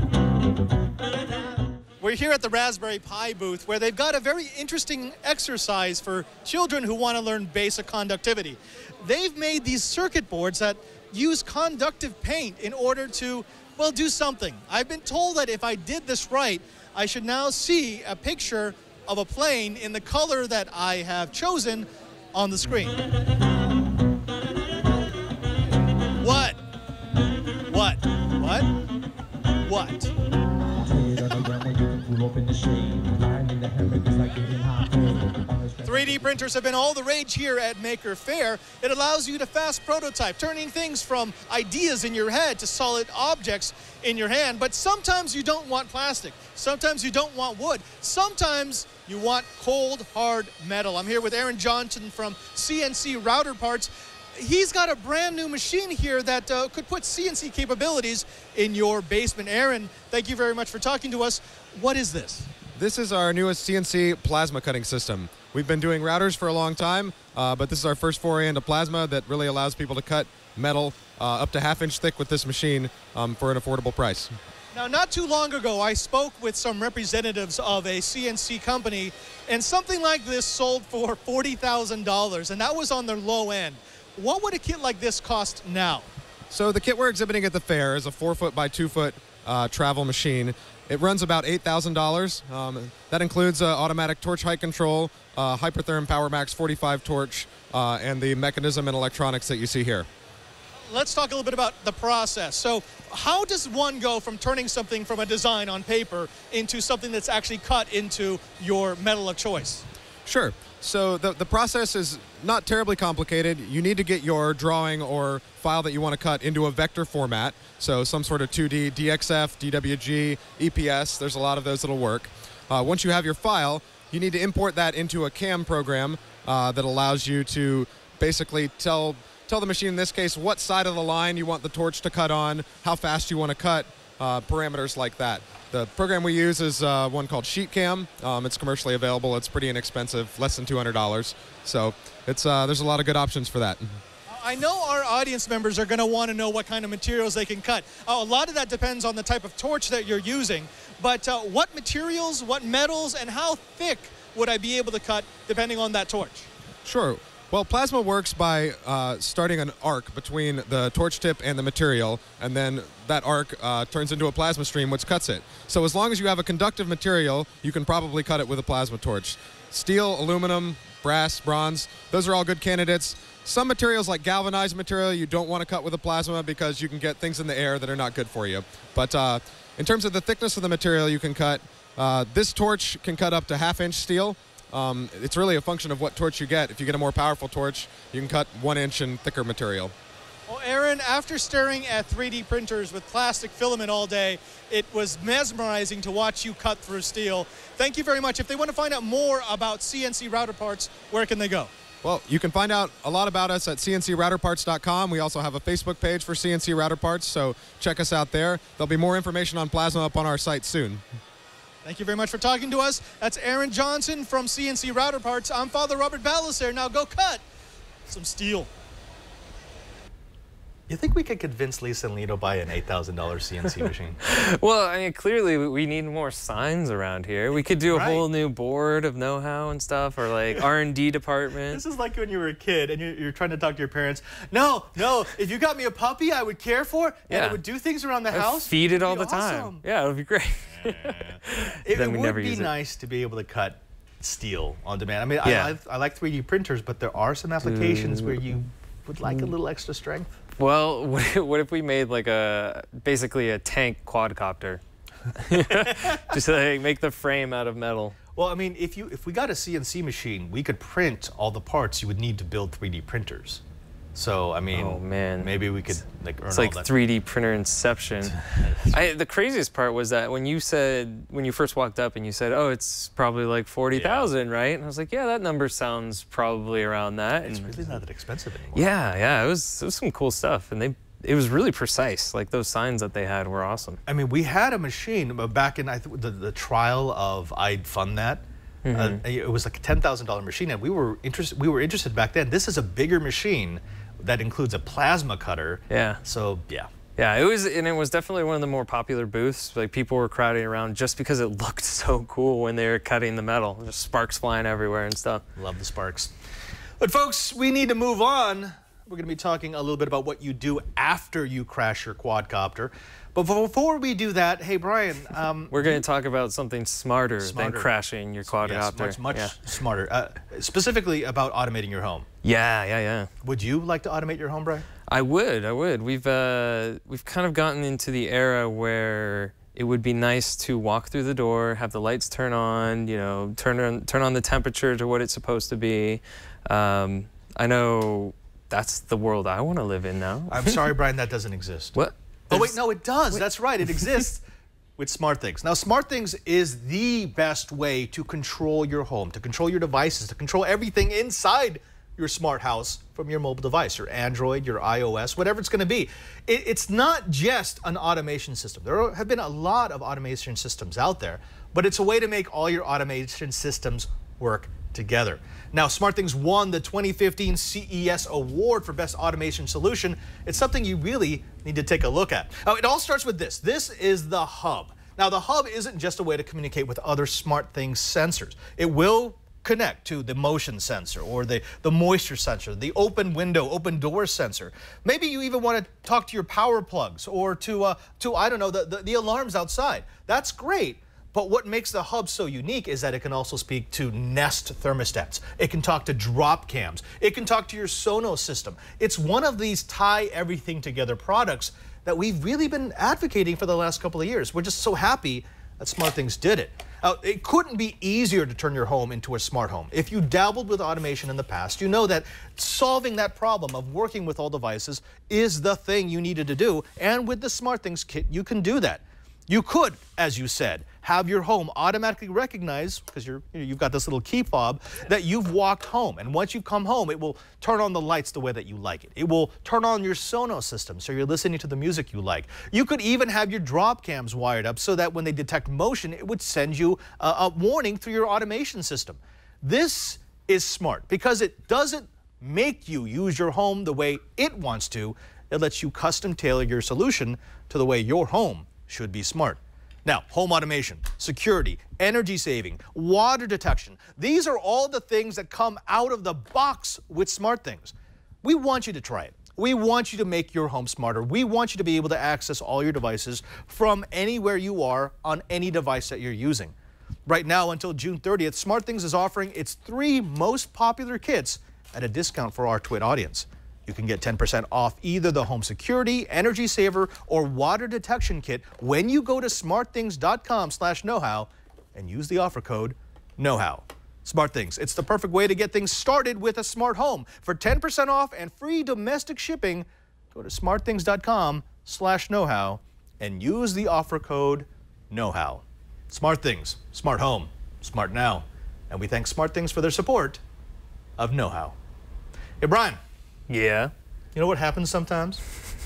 We're here at the Raspberry Pi booth where they've got a very interesting exercise for children who want to learn basic conductivity. They've made these circuit boards that use conductive paint in order to, well, do something. I've been told that if I did this right, I should now see a picture of a plane in the color that I have chosen on the screen. What? What? What? What? 3D printers have been all the rage here at Maker Faire. It allows you to fast prototype, turning things from ideas in your head to solid objects in your hand. But sometimes you don't want plastic. Sometimes you don't want wood. Sometimes you want cold, hard metal. I'm here with Aaron Johnson from CNC Router Parts. He's got a brand new machine here that could put CNC capabilities in your basement. Aaron, thank you very much for talking to us. What is this? This is our newest CNC plasma cutting system. We've been doing routers for a long time, but this is our first foray into plasma that really allows people to cut metal up to 1/2 inch thick with this machine for an affordable price. Now, not too long ago, I spoke with some representatives of a CNC company, and something like this sold for $40,000, and that was on their low end. What would a kit like this cost now? So the kit we're exhibiting at the fair is a 4-foot by 2-foot travel machine. It runs about $8,000. That includes automatic torch height control, Hypertherm PowerMax 45 torch, and the mechanism and electronics that you see here. Let's talk a little bit about the process. So how does one go from turning something from a design on paper into something that's actually cut into your metal of choice? Sure. So the process is not terribly complicated. You need to get your drawing or file that you want to cut into a vector format. So some sort of 2D, DXF, DWG, EPS, there's a lot of those that'll work. Once you have your file, you need to import that into a CAM program that allows you to basically tell the machine, in this case, what side of the line you want the torch to cut on, how fast you want to cut, parameters like that. The program we use is one called SheetCam. It's commercially available. It's pretty inexpensive, less than $200. So it's there's a lot of good options for that. I know our audience members are going to want to know what kind of materials they can cut. A lot of that depends on the type of torch that you're using. But what materials, what metals, and how thick would I be able to cut depending on that torch? Sure. Well, plasma works by starting an arc between the torch tip and the material, and then that arc turns into a plasma stream, which cuts it. So as long as you have a conductive material, you can probably cut it with a plasma torch. Steel, aluminum, brass, bronze, those are all good candidates. Some materials like galvanized material you don't want to cut with a plasma because you can get things in the air that are not good for you. But in terms of the thickness of the material you can cut, this torch can cut up to 1/2 inch steel. It's really a function of what torch you get. If you get a more powerful torch, you can cut 1 inch and thicker material. Well, Aaron, after staring at 3D printers with plastic filament all day, it was mesmerizing to watch you cut through steel. Thank you very much. If they want to find out more about CNC Router Parts, where can they go? Well, you can find out a lot about us at cncrouterparts.com. We also have a Facebook page for CNC Router Parts, so check us out there. There'll be more information on plasma up on our site soon. Thank you very much for talking to us. That's Aaron Johnson from CNC Router Parts. I'm Father Robert Ballister. Now go cut some steel. You think we could convince Lisa and Lee to buy an $8,000 CNC machine? Well, I mean, clearly we need more signs around here. We could do a whole new board of know-how and stuff, or like R&D department. This is like when you were a kid and you're trying to talk to your parents. No, if you got me a puppy I would care for, and it would do things around the house. Feed it all the time. Yeah, it would be great. It would be nice to be able to cut steel on demand. I mean, I like 3D printers, but there are some applications where you would like a little extra strength. Well, what if we made like basically a tank quadcopter? Just like make the frame out of metal. Well, I mean, if we got a CNC machine, we could print all the parts you would need to build 3D printers. So, I mean, oh, man. Maybe we could like earn it's like all that. 3D printer inception. The craziest part was that when you first walked up and you said, oh, it's probably like 40,000, right? And I was like, yeah, that number sounds probably around that. It's really not that expensive anymore. Yeah, it was some cool stuff. And it was really precise. Like those signs that they had were awesome. I mean, we had a machine back in the trial of I'd Fund That. It was like a $10,000 machine, and we were interested back then. This is a bigger machine that includes a plasma cutter. Yeah. So yeah. Yeah, it was definitely one of the more popular booths. Like people were crowding around just because it looked so cool when they were cutting the metal. Just sparks flying everywhere and stuff. Love the sparks. But folks, we need to move on. We're going to be talking a little bit about what you do after you crash your quadcopter. But before we do that, hey Brian, we're going to talk about something smarter than crashing your quadcopter. Yes, much smarter. Specifically about automating your home. Yeah. Would you like to automate your home, Brian? I would. We've kind of gotten into the era where it would be nice to walk through the door, have the lights turn on, you know, turn on the temperature to what it's supposed to be. I know that's the world I want to live in now. I'm sorry, Brian, that doesn't exist. What? Oh wait, no, it does. Wait. That's right, it exists with SmartThings. Now, SmartThings is the best way to control your home, to control your devices, to control everything inside your smart house from your mobile device, your Android, your iOS, whatever it's going to be. It's not just an automation system. There have been a lot of automation systems out there, but it's a way to make all your automation systems work together. Now, SmartThings won the 2015 CES Award for Best Automation Solution. It's something you really need to take a look at. Now, it all starts with this. This is the hub. Now, the hub isn't just a way to communicate with other SmartThings sensors. It will connect to the motion sensor or the moisture sensor, the open window, open door sensor. Maybe you even want to talk to your power plugs or to I don't know, the alarms outside. That's great. But what makes the hub so unique is that it can also speak to Nest thermostats. It can talk to drop cams. It can talk to your Sonos system. It's one of these tie everything together products that we've really been advocating for the last couple of years. We're just so happy that SmartThings did it. It couldn't be easier to turn your home into a smart home. If you dabbled with automation in the past, you know that solving that problem of working with all devices is the thing you needed to do. And with the SmartThings kit, you can do that. You could, as you said, have your home automatically recognize, because you've got this little key fob, that you've walked home. And once you come home, it will turn on the lights the way that you like it. It will turn on your Sonos system so you're listening to the music you like. You could even have your drop cams wired up so that when they detect motion, it would send you a warning through your automation system. This is smart because it doesn't make you use your home the way it wants to. It lets you custom tailor your solution to the way your home should be smart. Now, home automation, security, energy saving, water detection. These are all the things that come out of the box with SmartThings. We want you to try it. We want you to make your home smarter. We want you to be able to access all your devices from anywhere you are on any device that you're using. Right now, until June 30th, SmartThings is offering its 3 most popular kits at a discount for our Twit audience. You can get 10% off either the home security, energy saver, or water detection kit when you go to smartthings.com/knowhow and use the offer code KNOWHOW. SmartThings, it's the perfect way to get things started with a smart home. For 10% off and free domestic shipping, go to smartthings.com/knowhow and use the offer code KNOWHOW. SmartThings, smart home, smart now. And we thank SmartThings for their support of KnowHow. Hey, Brian. Yeah. You know what happens sometimes?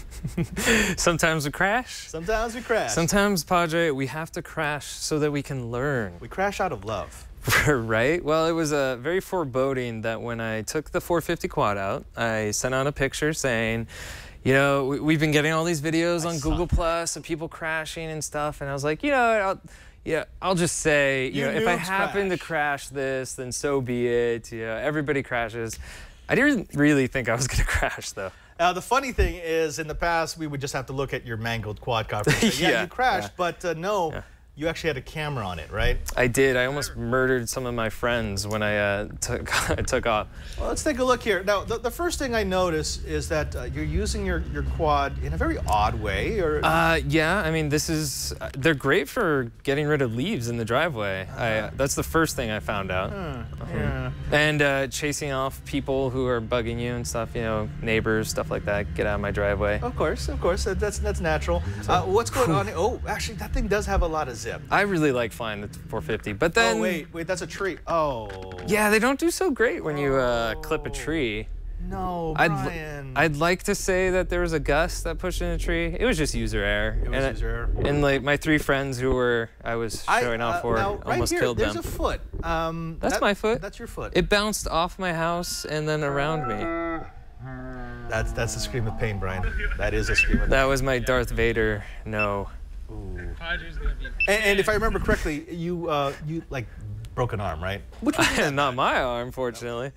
Sometimes we crash. Sometimes we crash. Sometimes, Padre, we have to crash so that we can learn. We crash out of love. Right? Well, it was very foreboding that when I took the 450 quad out, I sent out a picture saying, you know, we've been getting all these videos on Google Plus of people crashing and stuff, and I was like, you know, I'll just say, you know, if I happen to crash this, then so be it. You know, everybody crashes. I didn't really think I was going to crash, though. The funny thing is, in the past, we would just have to look at your mangled quadcopter and say, yeah, you crashed, but no, you actually had a camera on it, right? I did. I almost murdered some of my friends when I took off. Well, let's take a look here. Now, the first thing I notice is that you're using your quad in a very odd way. Yeah, I mean, they're great for getting rid of leaves in the driveway. That's the first thing I found out. Yeah. And chasing off people who are bugging you and stuff, you know, neighbors, stuff like that, get out of my driveway. Of course, that's natural. What's going on? Oh, actually, that thing does have a lot of zip. I really like flying the 450, but then... Oh, wait, that's a tree. Oh. Yeah, they don't do so great when you clip a tree. No, Brian. I'd like to say that there was a gust that pushed in a tree. It was just user error. It was user error. And like my 3 friends who I was showing off for now, almost right here, killed them. there's a foot. That's my foot. That's your foot. It bounced off my house and then around me. That's a scream of pain, Brian. That is a scream of pain. That was my Darth Vader. No. And if I remember correctly, you like broke an arm, right? Which was Not my arm, fortunately.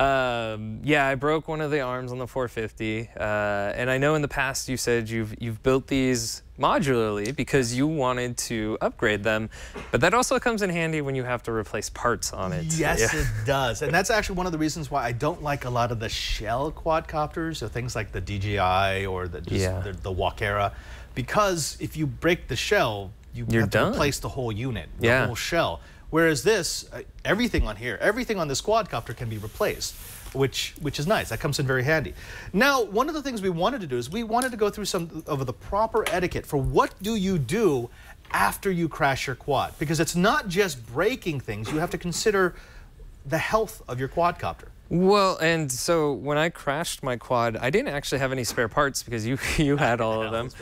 Yeah, I broke one of the arms on the 450. And I know in the past you said you've built these modularly because you wanted to upgrade them, but that also comes in handy when you have to replace parts on it. Yes, it does. And that's actually one of the reasons why I don't like a lot of the shell quadcopters, or things like the DJI or the Walkera, because if you break the shell, you have to replace the whole unit, the whole shell. Whereas this, everything on here, everything on this quadcopter can be replaced, which is nice. That comes in very handy. Now, one of the things we wanted to do is we wanted to go through some of the proper etiquette for what do you do after you crash your quad. Because it's not just breaking things. You have to consider the health of your quadcopter. Well, and so when I crashed my quad, I didn't actually have any spare parts because you had all of them.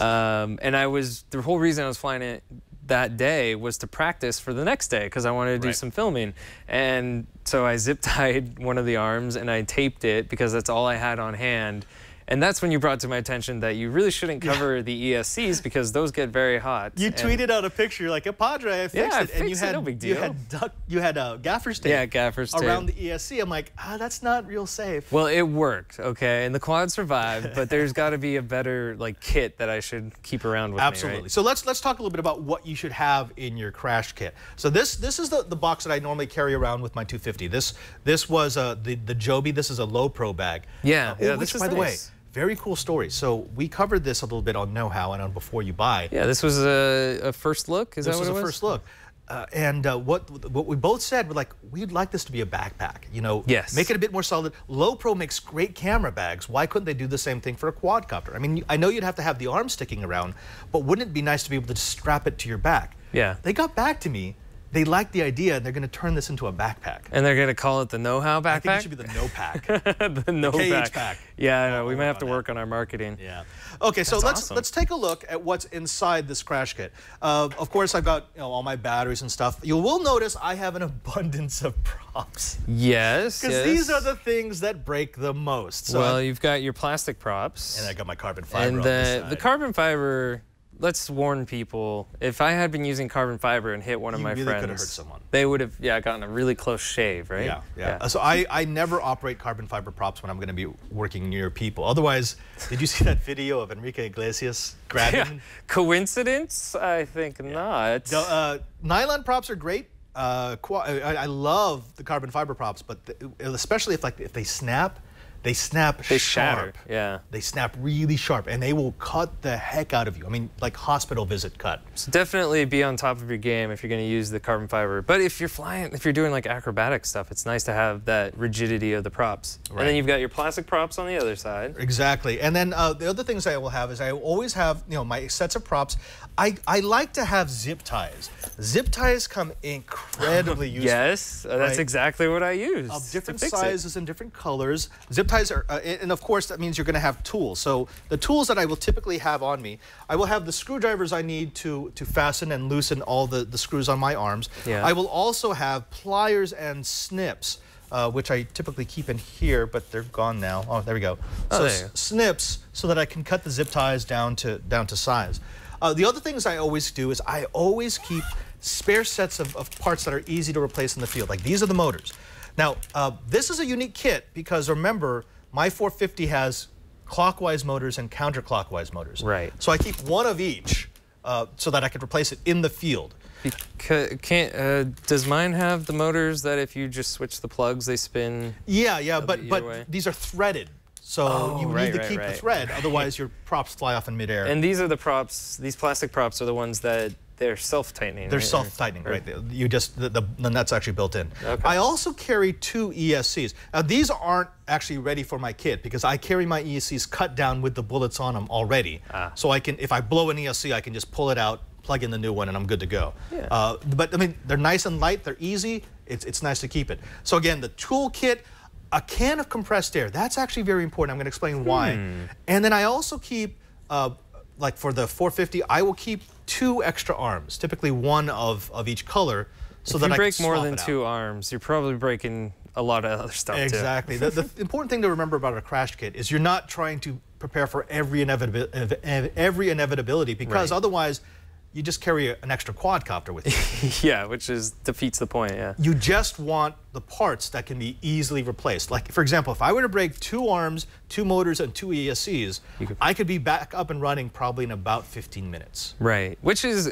And the whole reason I was flying it that day was to practice for the next day because I wanted to do some filming. And so I zip tied one of the arms and I taped it because that's all I had on hand. And that's when you brought to my attention that you really shouldn't cover the ESCs because those get very hot. You tweeted out a picture, you're like, Padre, I fixed it. And you had, no big deal. You had gaffer's tape. Yeah, gaffer's tape. Around the ESC. I'm like, that's not real safe. Well, it worked, okay? And the quad survived, but there's got to be a better kit that I should keep around with Absolutely. me, right? So let's talk a little bit about what you should have in your crash kit. So this is the box that I normally carry around with my 250. This was the Joby. This is a low pro bag. Yeah, which, by the way, very cool story. So we covered this a little bit on Know How and on Before You Buy. Yeah, this was a first look. Is that what it was? This was a first look. And what we both said, we'd like this to be a backpack. Yes. Make it a bit more solid. Low Pro makes great camera bags. Why couldn't they do the same thing for a quadcopter? I mean, I know you'd have to have the arm sticking around, but wouldn't it be nice to be able to just strap it to your back? Yeah. They got back to me. They like the idea, and they're going to turn this into a backpack. And they're going to call it the Know How backpack? I think it should be the No Pack. The No KH Pack. Yeah, I know. We might have to work on our marketing. Yeah. Okay, so let's take a look at what's inside this crash kit. Of course, I've got all my batteries and stuff. You will notice I have an abundance of props. Yes. Because these are the things that break the most. So well, you've got your plastic props. And I got my carbon fiber. And on this side. The carbon fiber. Let's warn people, if I had been using carbon fiber and hit one of my really friends, could have hurt someone. They would have, gotten a really close shave, right? Yeah. So I never operate carbon fiber props when I'm going to be working near people. Otherwise, did you see that video of Enrique Iglesias grabbing? Coincidence? I think not. No, nylon props are great. I love the carbon fiber props, but especially if they snap. They snap sharp. Shatter, yeah. They snap really sharp, and they will cut the heck out of you. I mean, like hospital visit cut. So definitely be on top of your game if you're going to use the carbon fiber. But if you're doing like acrobatic stuff, it's nice to have that rigidity of the props. Right. And then you've got your plastic props on the other side. Exactly. And then the other things I will have is I always have, my sets of props. I like to have zip ties. Zip ties come incredibly useful. Yes, that's exactly what I use. Of different sizes and different colors. Zip ties are, and of course that means you're going to have tools. So the tools that I will typically have on me, I will have the screwdrivers I need to fasten and loosen all the screws on my arms. Yeah. I will also have pliers and snips, which I typically keep in here, but they're gone now. Oh, there we go. So snips so that I can cut the zip ties down to size. The other things I always do is I always keep spare sets of parts that are easy to replace in the field. Like these are the motors. Now, this is a unique kit because remember, my 450 has clockwise motors and counterclockwise motors. Right. So I keep one of each so that I can replace it in the field. Does mine have the motors that if you just switch the plugs, they spin? Yeah, but these are threaded. So you need to keep the thread, otherwise your props fly off in midair. And these are the props, these plastic props are the ones that they're self-tightening. They're self-tightening, right? You just, the nut's actually built in. Okay. I also carry 2 ESCs. Now these aren't actually ready for my kit because I carry my ESCs cut down with the bullets on them already. So I can, if I blow an ESC, I can just pull it out, plug in the new one, and I'm good to go. Yeah. But I mean, they're nice and light, they're easy, it's nice to keep it. So again, the tool kit, a can of compressed air. That's actually very important. I'm going to explain why. And then I also keep, like for the 450, I will keep 2 extra arms, typically one of each color, so that I can break more swap than it out. 2 arms, you're probably breaking a lot of other stuff Exactly. too. The important thing to remember about a crash kit is you're not trying to prepare for every inevitability, because otherwise you just carry an extra quadcopter with you. Yeah, which defeats the point, yeah. You just want the parts that can be easily replaced. Like, for example, if I were to break 2 arms, 2 motors, and 2 ESCs, I could be back up and running probably in about 15 minutes. Right, which is,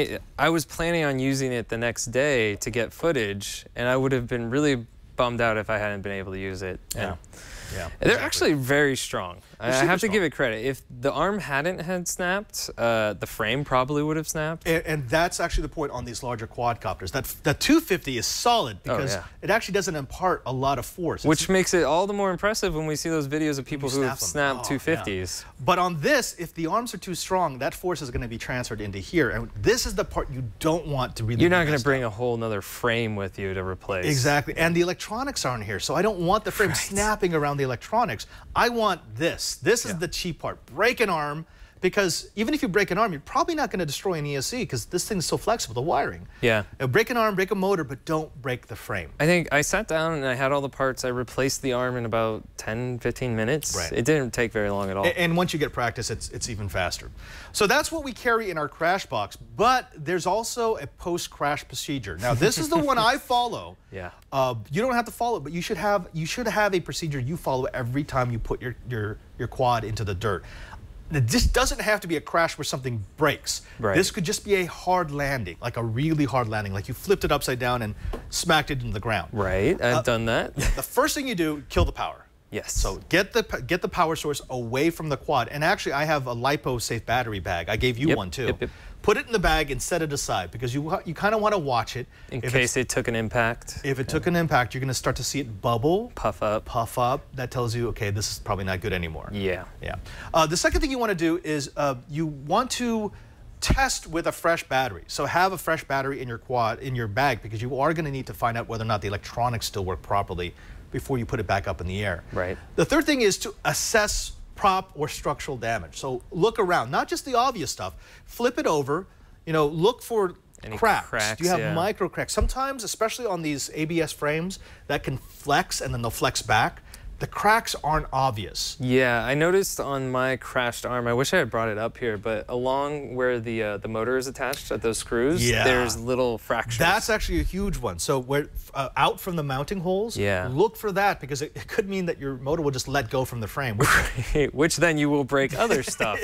I was planning on using it the next day to get footage, and I would have been really bummed out if I hadn't been able to use it. Yeah. They're actually very strong. I have to give strong. it credit. If the arm hadn't snapped, the frame probably would have snapped. And that's actually the point on these larger quadcopters. That 250 is solid because it actually doesn't impart a lot of force. Which makes it all the more impressive when we see those videos of people who have snapped 250s. Yeah. But on this, if the arms are too strong, that force is going to be transferred into here. And this is the part you don't want to really You're not going to bring a whole nother frame with you to replace. Exactly. And the electronics aren't here. So I don't want the frame snapping around the electronics. I want this. This is the cheap part. Break an arm, because even if you break an arm, you're probably not going to destroy an ESC because this thing's so flexible, the wiring. Yeah. Break an arm, break a motor, but don't break the frame. I think I sat down and I had all the parts. I replaced the arm in about 10, 15 minutes. Right. It didn't take very long at all. And once you get practice, it's even faster. So that's what we carry in our crash box, but there's also a post-crash procedure. Now, this is the one I follow. Yeah. You don't have to follow it, but you should have a procedure you follow every time you put your quad into the dirt. This doesn't have to be a crash where something breaks. Right. This could just be a hard landing, like a really hard landing, like you flipped it upside down and smacked it into the ground. Right, I've done that. The first thing you do, kill the power. Yes. So get the power source away from the quad. And actually, I have a LiPo-safe battery bag. I gave you one too. Put it in the bag and set it aside because you kind of want to watch it. In case it took an impact. If it took an impact, you're going to start to see it bubble. Puff up. Puff up. That tells you, okay, this is probably not good anymore. Yeah. The second thing you want to do is you want to test with a fresh battery. So have a fresh battery in your bag, because you are going to need to find out whether or not the electronics still work properly before you put it back up in the air. Right. The third thing is to assess prop or structural damage. So look around, not just the obvious stuff. Flip it over, look for Any cracks. Do you have yeah. micro cracks? Sometimes, especially on these ABS frames that can flex and then they'll flex back, the cracks aren't obvious. Yeah, I noticed on my crashed arm, I wish I had brought it up here, but along where the motor is attached at those screws, there's little fractures. That's actually a huge one. So where out from the mounting holes, look for that, because it could mean that your motor will just let go from the frame. Which then you will break other stuff.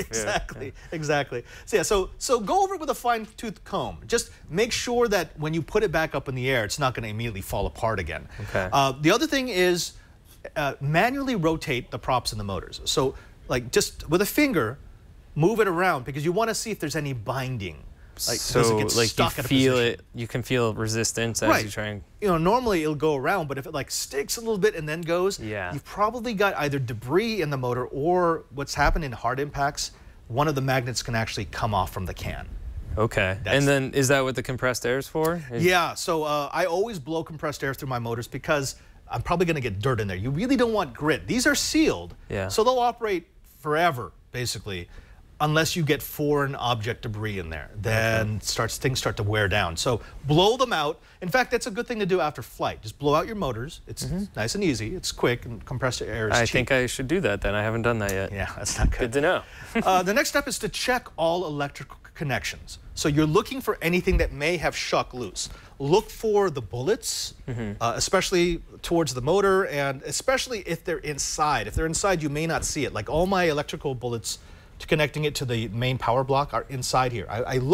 Exactly. So so go over it with a fine-tooth comb. Just make sure that when you put it back up in the air, it's not going to immediately fall apart again. Okay. The other thing is manually rotate the props and the motors. So like just with a finger, move it around, because you want to see if there's any binding. Like, so does it get like stuck you at a feel position? it, you can feel resistance as you try and... Normally it'll go around, but if it like sticks a little bit and then goes, you've probably got either debris in the motor, or what's happened in hard impacts, one of the magnets can actually come off from the can. Okay. And then is that what the compressed air is for? Yeah, so I always blow compressed air through my motors because I'm probably going to get dirt in there. You really don't want grit. These are sealed, so they'll operate forever, basically, unless you get foreign object debris in there. Then things start to wear down. So blow them out. In fact, that's a good thing to do after flight. Just blow out your motors. It's nice and easy. It's quick, and compressed air is cheap. I think I should do that then. I haven't done that yet. Yeah, that's not good. Good to know. The next step is to check all electrical connections. So you're looking for anything that may have shuck loose. Look for the bullets, especially towards the motor, and especially if they're inside. If they're inside, you may not see it. Like all my electrical bullets connecting it to the main power block are inside here.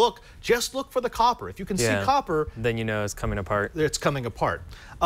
Just look for the copper. If you can see copper, then you know it's coming apart. It's coming apart.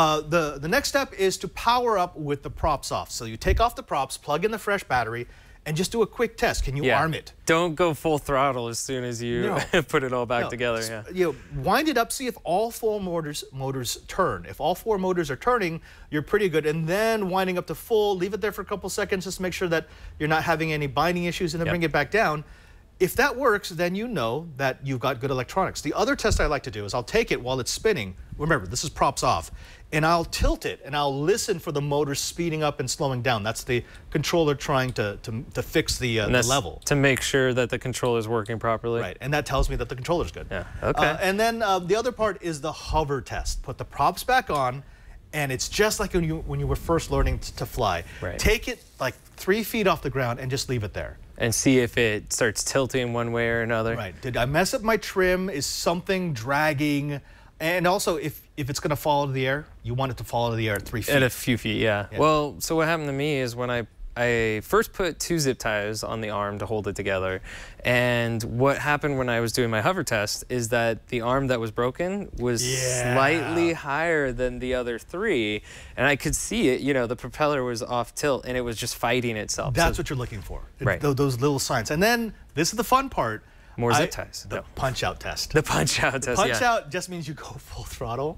The next step is to power up with the props off. So you take off the props, plug in the fresh battery, and just do a quick test. Can you arm it? Don't go full throttle as soon as you put it all back together. Wind it up, see if all 4 motors turn. If all 4 motors are turning, you're pretty good. And then winding up to full, leave it there for a couple seconds just to make sure that you're not having any binding issues, and then bring it back down. If that works, then you know that you've got good electronics. The other test I like to do is I'll take it while it's spinning. Remember, this is props off. And I'll tilt it, and I'll listen for the motor speeding up and slowing down. That's the controller trying to fix the level. To make sure that the controller is working properly. Right, and that tells me that the controller's good. Yeah, okay. And then the other part is the hover test. Put the props back on, and it's just like when you were first learning to fly. Right. Take it like 3 feet off the ground and just leave it there. And see if it starts tilting one way or another. Right. Did I mess up my trim? Is something dragging? And also, if it's going to fall into the air, you want it to fall into the air at 3 feet. At a few feet, yeah. Well, so what happened to me is when I first put 2 zip ties on the arm to hold it together. And what happened when I was doing my hover test is that the arm that was broken was slightly higher than the other 3. And I could see it, you know, the propeller was off tilt and it was just fighting itself. That's what you're looking for. Right. Those little signs. And then this is the fun part. More zip ties. The punch-out test. The punch-out test, Punch-out just means you go full throttle.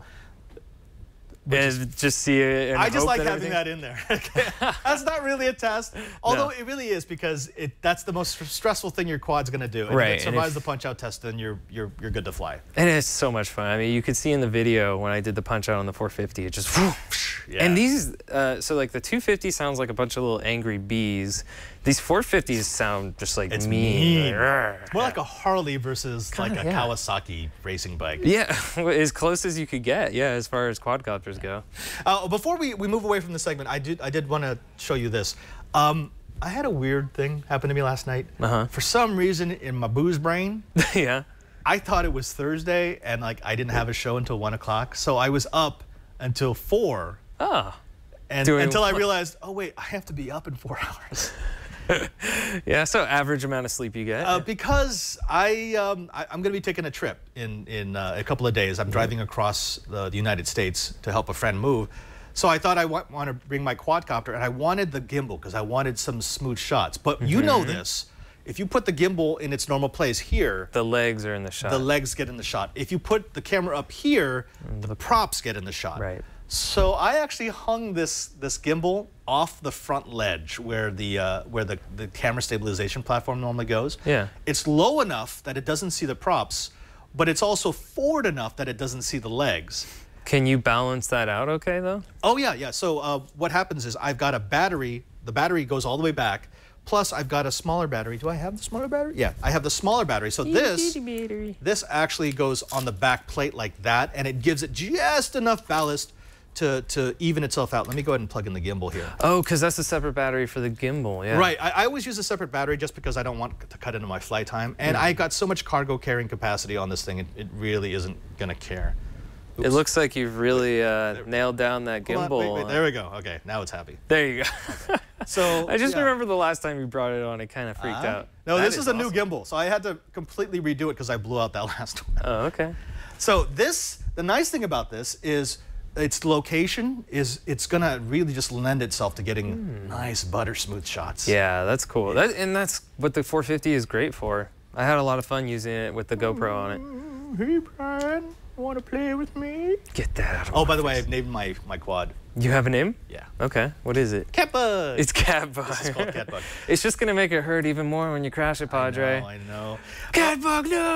And just see it. And I just like that having that in there. That's not really a test, although it really is, because that's the most stressful thing your quad's going to do. And right. if it survives the punch-out test, then you're good to fly. And it's so much fun. I mean, you could see in the video when I did the punch-out on the 450, it just whoosh. Yeah. And these, so like the 250 sounds like a bunch of little angry bees. These 450s sound just like mean. More like a Harley versus like a Kawasaki racing bike. Yeah, as close as you could get, yeah, as far as quadcopters go. Before we move away from the segment, I did want to show you this. I had a weird thing happen to me last night. For some reason, in my booze brain, I thought it was Thursday, and like I didn't have a show until 1 o'clock, so I was up until 4. And until I realized, oh wait, I have to be up in 4 hours. Yeah, so average amount of sleep you get. Because I'm going to be taking a trip in a couple of days. I'm driving across the United States to help a friend move. So I thought I want to bring my quadcopter, and I wanted the gimbal because I wanted some smooth shots. But you know this. If you put the gimbal in its normal place here, the legs are in the shot. The legs get in the shot. If you put the camera up here, the props get in the shot. Right. So I actually hung this gimbal off the front ledge where the camera stabilization platform normally goes. Yeah. It's low enough that it doesn't see the props, but it's also forward enough that it doesn't see the legs. Can you balance that out okay though? Oh yeah. So what happens is I've got a battery. The battery goes all the way back. Plus, I've got a smaller battery. Do I have the smaller battery? Yeah, I have the smaller battery. So this actually goes on the back plate like that, and it gives it just enough ballast to even itself out. Let me go ahead and plug in the gimbal here. Oh, because that's a separate battery for the gimbal, yeah. Right, I always use a separate battery just because I don't want to cut into my flight time. And I got so much cargo carrying capacity on this thing, it really isn't gonna care. Oops. It looks like you've really nailed down that gimbal. Wait, there we go. Okay, now it's happy. There you go. Okay. So I just remember the last time you brought it on, it kind of freaked out. No, this is a new gimbal, so I had to completely redo it because I blew out that last one. Oh, okay. So the nice thing about this is its location it's gonna really just lend itself to getting nice butter smooth shots. Yeah, that's cool. And that's what the 450 is great for. I had a lot of fun using it with the GoPro on it. Hey Brian, want to play with me? Get that out of Oh, by the way, I've named my quad. You have a name? Yeah. Okay, what is it? Catbug. It's Catbug. This is called Catbug. It's just gonna make it hurt even more when you crash it, Padre. I know. Catbug, no!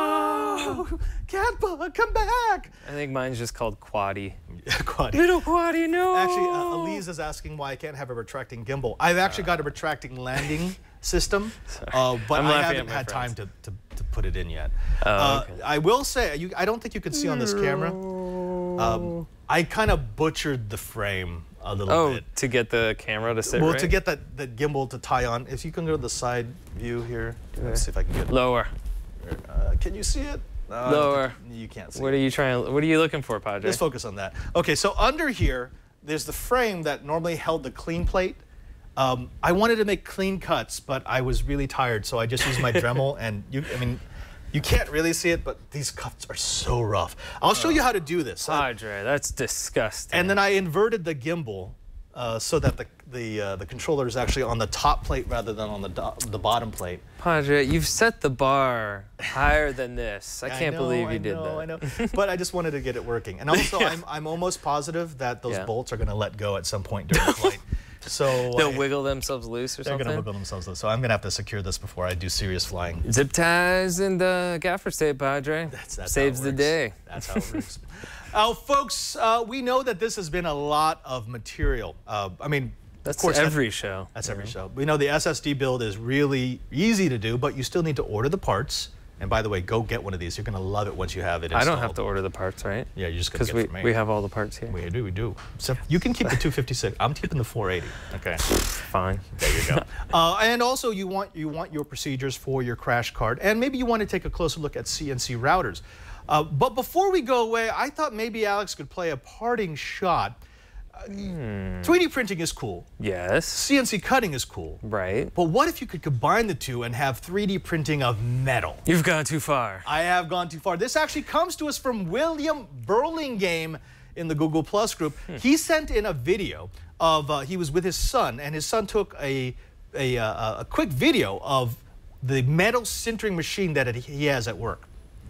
Oh, Catbug, come back! I think mine's just called Quaddy. Quaddy. Little Quaddy, no! Actually, Elise is asking why I can't have a retracting gimbal. I've actually got a retracting landing system, but I haven't had time to put it in yet. Okay. I will say, I don't think you can see on this camera, I kind of butchered the frame a little bit. To get the camera to sit Well, right? to get that gimbal to tie on. If you can go to the side view here. Let's see if I can get it. Lower. Can you see it? Lower. You can't see What it. are you trying? What are you looking for, Padre? Let's focus on that. Okay, so under here, there's the frame that normally held the clean plate. I wanted to make clean cuts, but I was really tired, so I just used my Dremel, and you can't really see it, but these cuts are so rough. I'll show you how to do this. Padre, that's disgusting. And then I inverted the gimbal so that the controller is actually on the top plate rather than on the bottom plate. Padre, you've set the bar higher than this. I can't believe you did that. I know. But I just wanted to get it working. And also, I'm almost positive that those bolts are going to let go at some point during the flight. So They'll wiggle themselves loose or they're something? going to wiggle themselves loose. So I'm going to have to secure this before I do serious flying. Zip ties and gaffer tape, Padre. That's Saves how it the works. day. That's how it works. Folks, we know that this has been a lot of material. I mean, That's of course, every show. That's every show. We know the SSD build is really easy to do, but you still need to order the parts. And by the way, go get one of these. You're going to love it once you have it installed. I don't have to order the parts, right? Yeah, you're just going to get it from me. we have all the parts here. We do. So you can keep the 256. I'm keeping the 480. Okay. Fine. There you go. And also, you want your procedures for your crash card, and maybe you want to take a closer look at CNC routers. But before we go away, I thought maybe Alex could play a parting shot. 3D printing is cool. Yes. CNC cutting is cool. Right. But what if you could combine the two and have 3D printing of metal? You've gone too far. I have gone too far. This actually comes to us from William Burlingame in the Google Plus group. He sent in a video of, he was with his son, and his son took a quick video of the metal sintering machine that he has at work.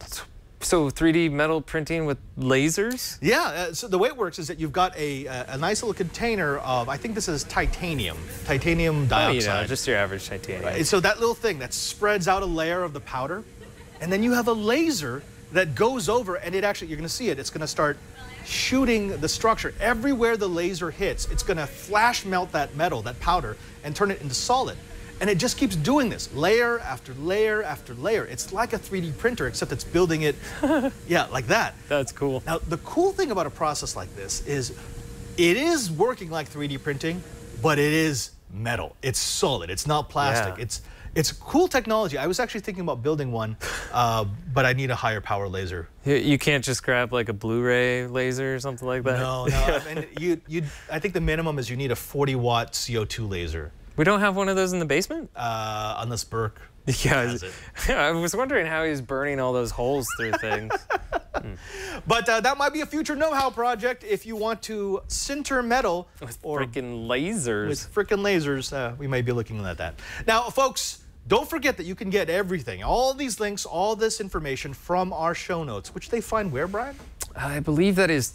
So 3D metal printing with lasers? Yeah, so the way it works is that you've got a nice little container of, I think this is titanium dioxide. Just your average titanium. Right, so that little thing that spreads out a layer of the powder, and then you have a laser that goes over, and it actually, you're going to see it, it's going to start shooting the structure. Everywhere the laser hits, it's going to flash melt that metal, that powder, and turn it into solid. And it just keeps doing this, layer after layer after layer. It's like a 3D printer, except it's building it, yeah, like that. That's cool. Now, the cool thing about a process like this is it is working like 3D printing, but it is metal. It's solid. It's not plastic. Yeah. It's cool technology. I was actually thinking about building one, but I need a higher power laser. You can't just grab like a Blu-ray laser or something like that? No. I mean, I think the minimum is you need a 40-watt CO2 laser. We don't have one of those in the basement? Unless Burke has it. I was wondering how he's burning all those holes through things. But that might be a future know-how project if you want to sinter metal With freaking lasers. With freaking lasers, we may be looking at that. Now, folks, don't forget that you can get everything, all these links, all this information from our show notes, which they find where, Brian? I believe that is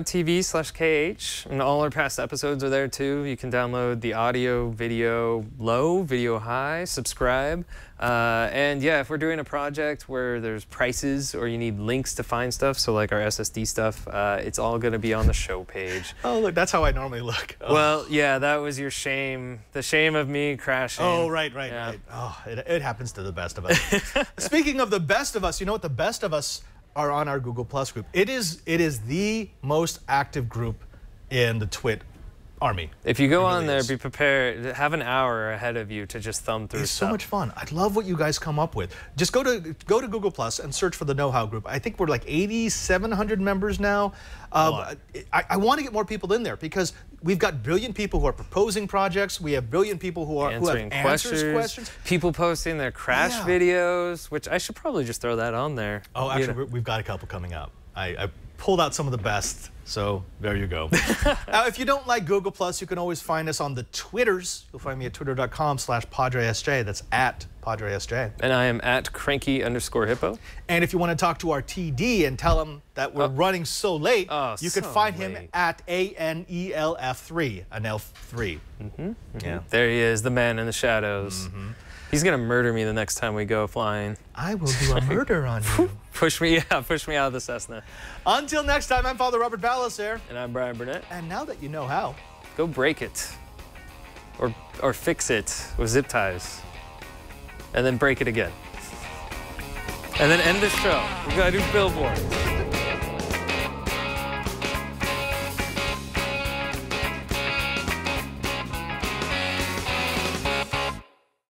twit.tv/KH, and all our past episodes are there too. You can download the audio, video low, video high, subscribe. And yeah, if we're doing a project where there's prices or you need links to find stuff, so like our SSD stuff, it's all going to be on the show page. Oh, look, that's how I normally look. Oh. Well, yeah, that was your shame. The shame of me crashing. Oh, right. Yeah. Oh, it happens to the best of us. Speaking of the best of us, you know what? The best of us are on our Google Plus group. It is the most active group in the Twit army. If you go It on really there, is. be prepared. Have an hour ahead of you to just thumb through It's stuff. so much fun. I love what you guys come up with. Just go to Google Plus and search for the Know How group. I think we're like 8,700 members now. I want to get more people in there because we've got brilliant people who are proposing projects. We have brilliant people who have questions. People posting their crash videos, which I should probably just throw that on there. Oh, actually, we've got a couple coming up. I pulled out some of the best, so there you go. Now, if you don't like Google Plus, you can always find us on the Twitters. You'll find me at twitter.com/PadreSJ. That's at PadreSJ. And I am at cranky_hippo. And if you want to talk to our TD and tell him that we're running so late, you can find him at ANELF3, ANELF3. Yeah. There he is, the man in the shadows. He's gonna murder me the next time we go flying. I will do a murder on you. Push me out of the Cessna. Until next time, I'm Father Robert Ballas. And I'm Brian Burnett. And now that you know how, go break it. Or fix it with zip ties. And then break it again. And then end the show. We gotta do billboards.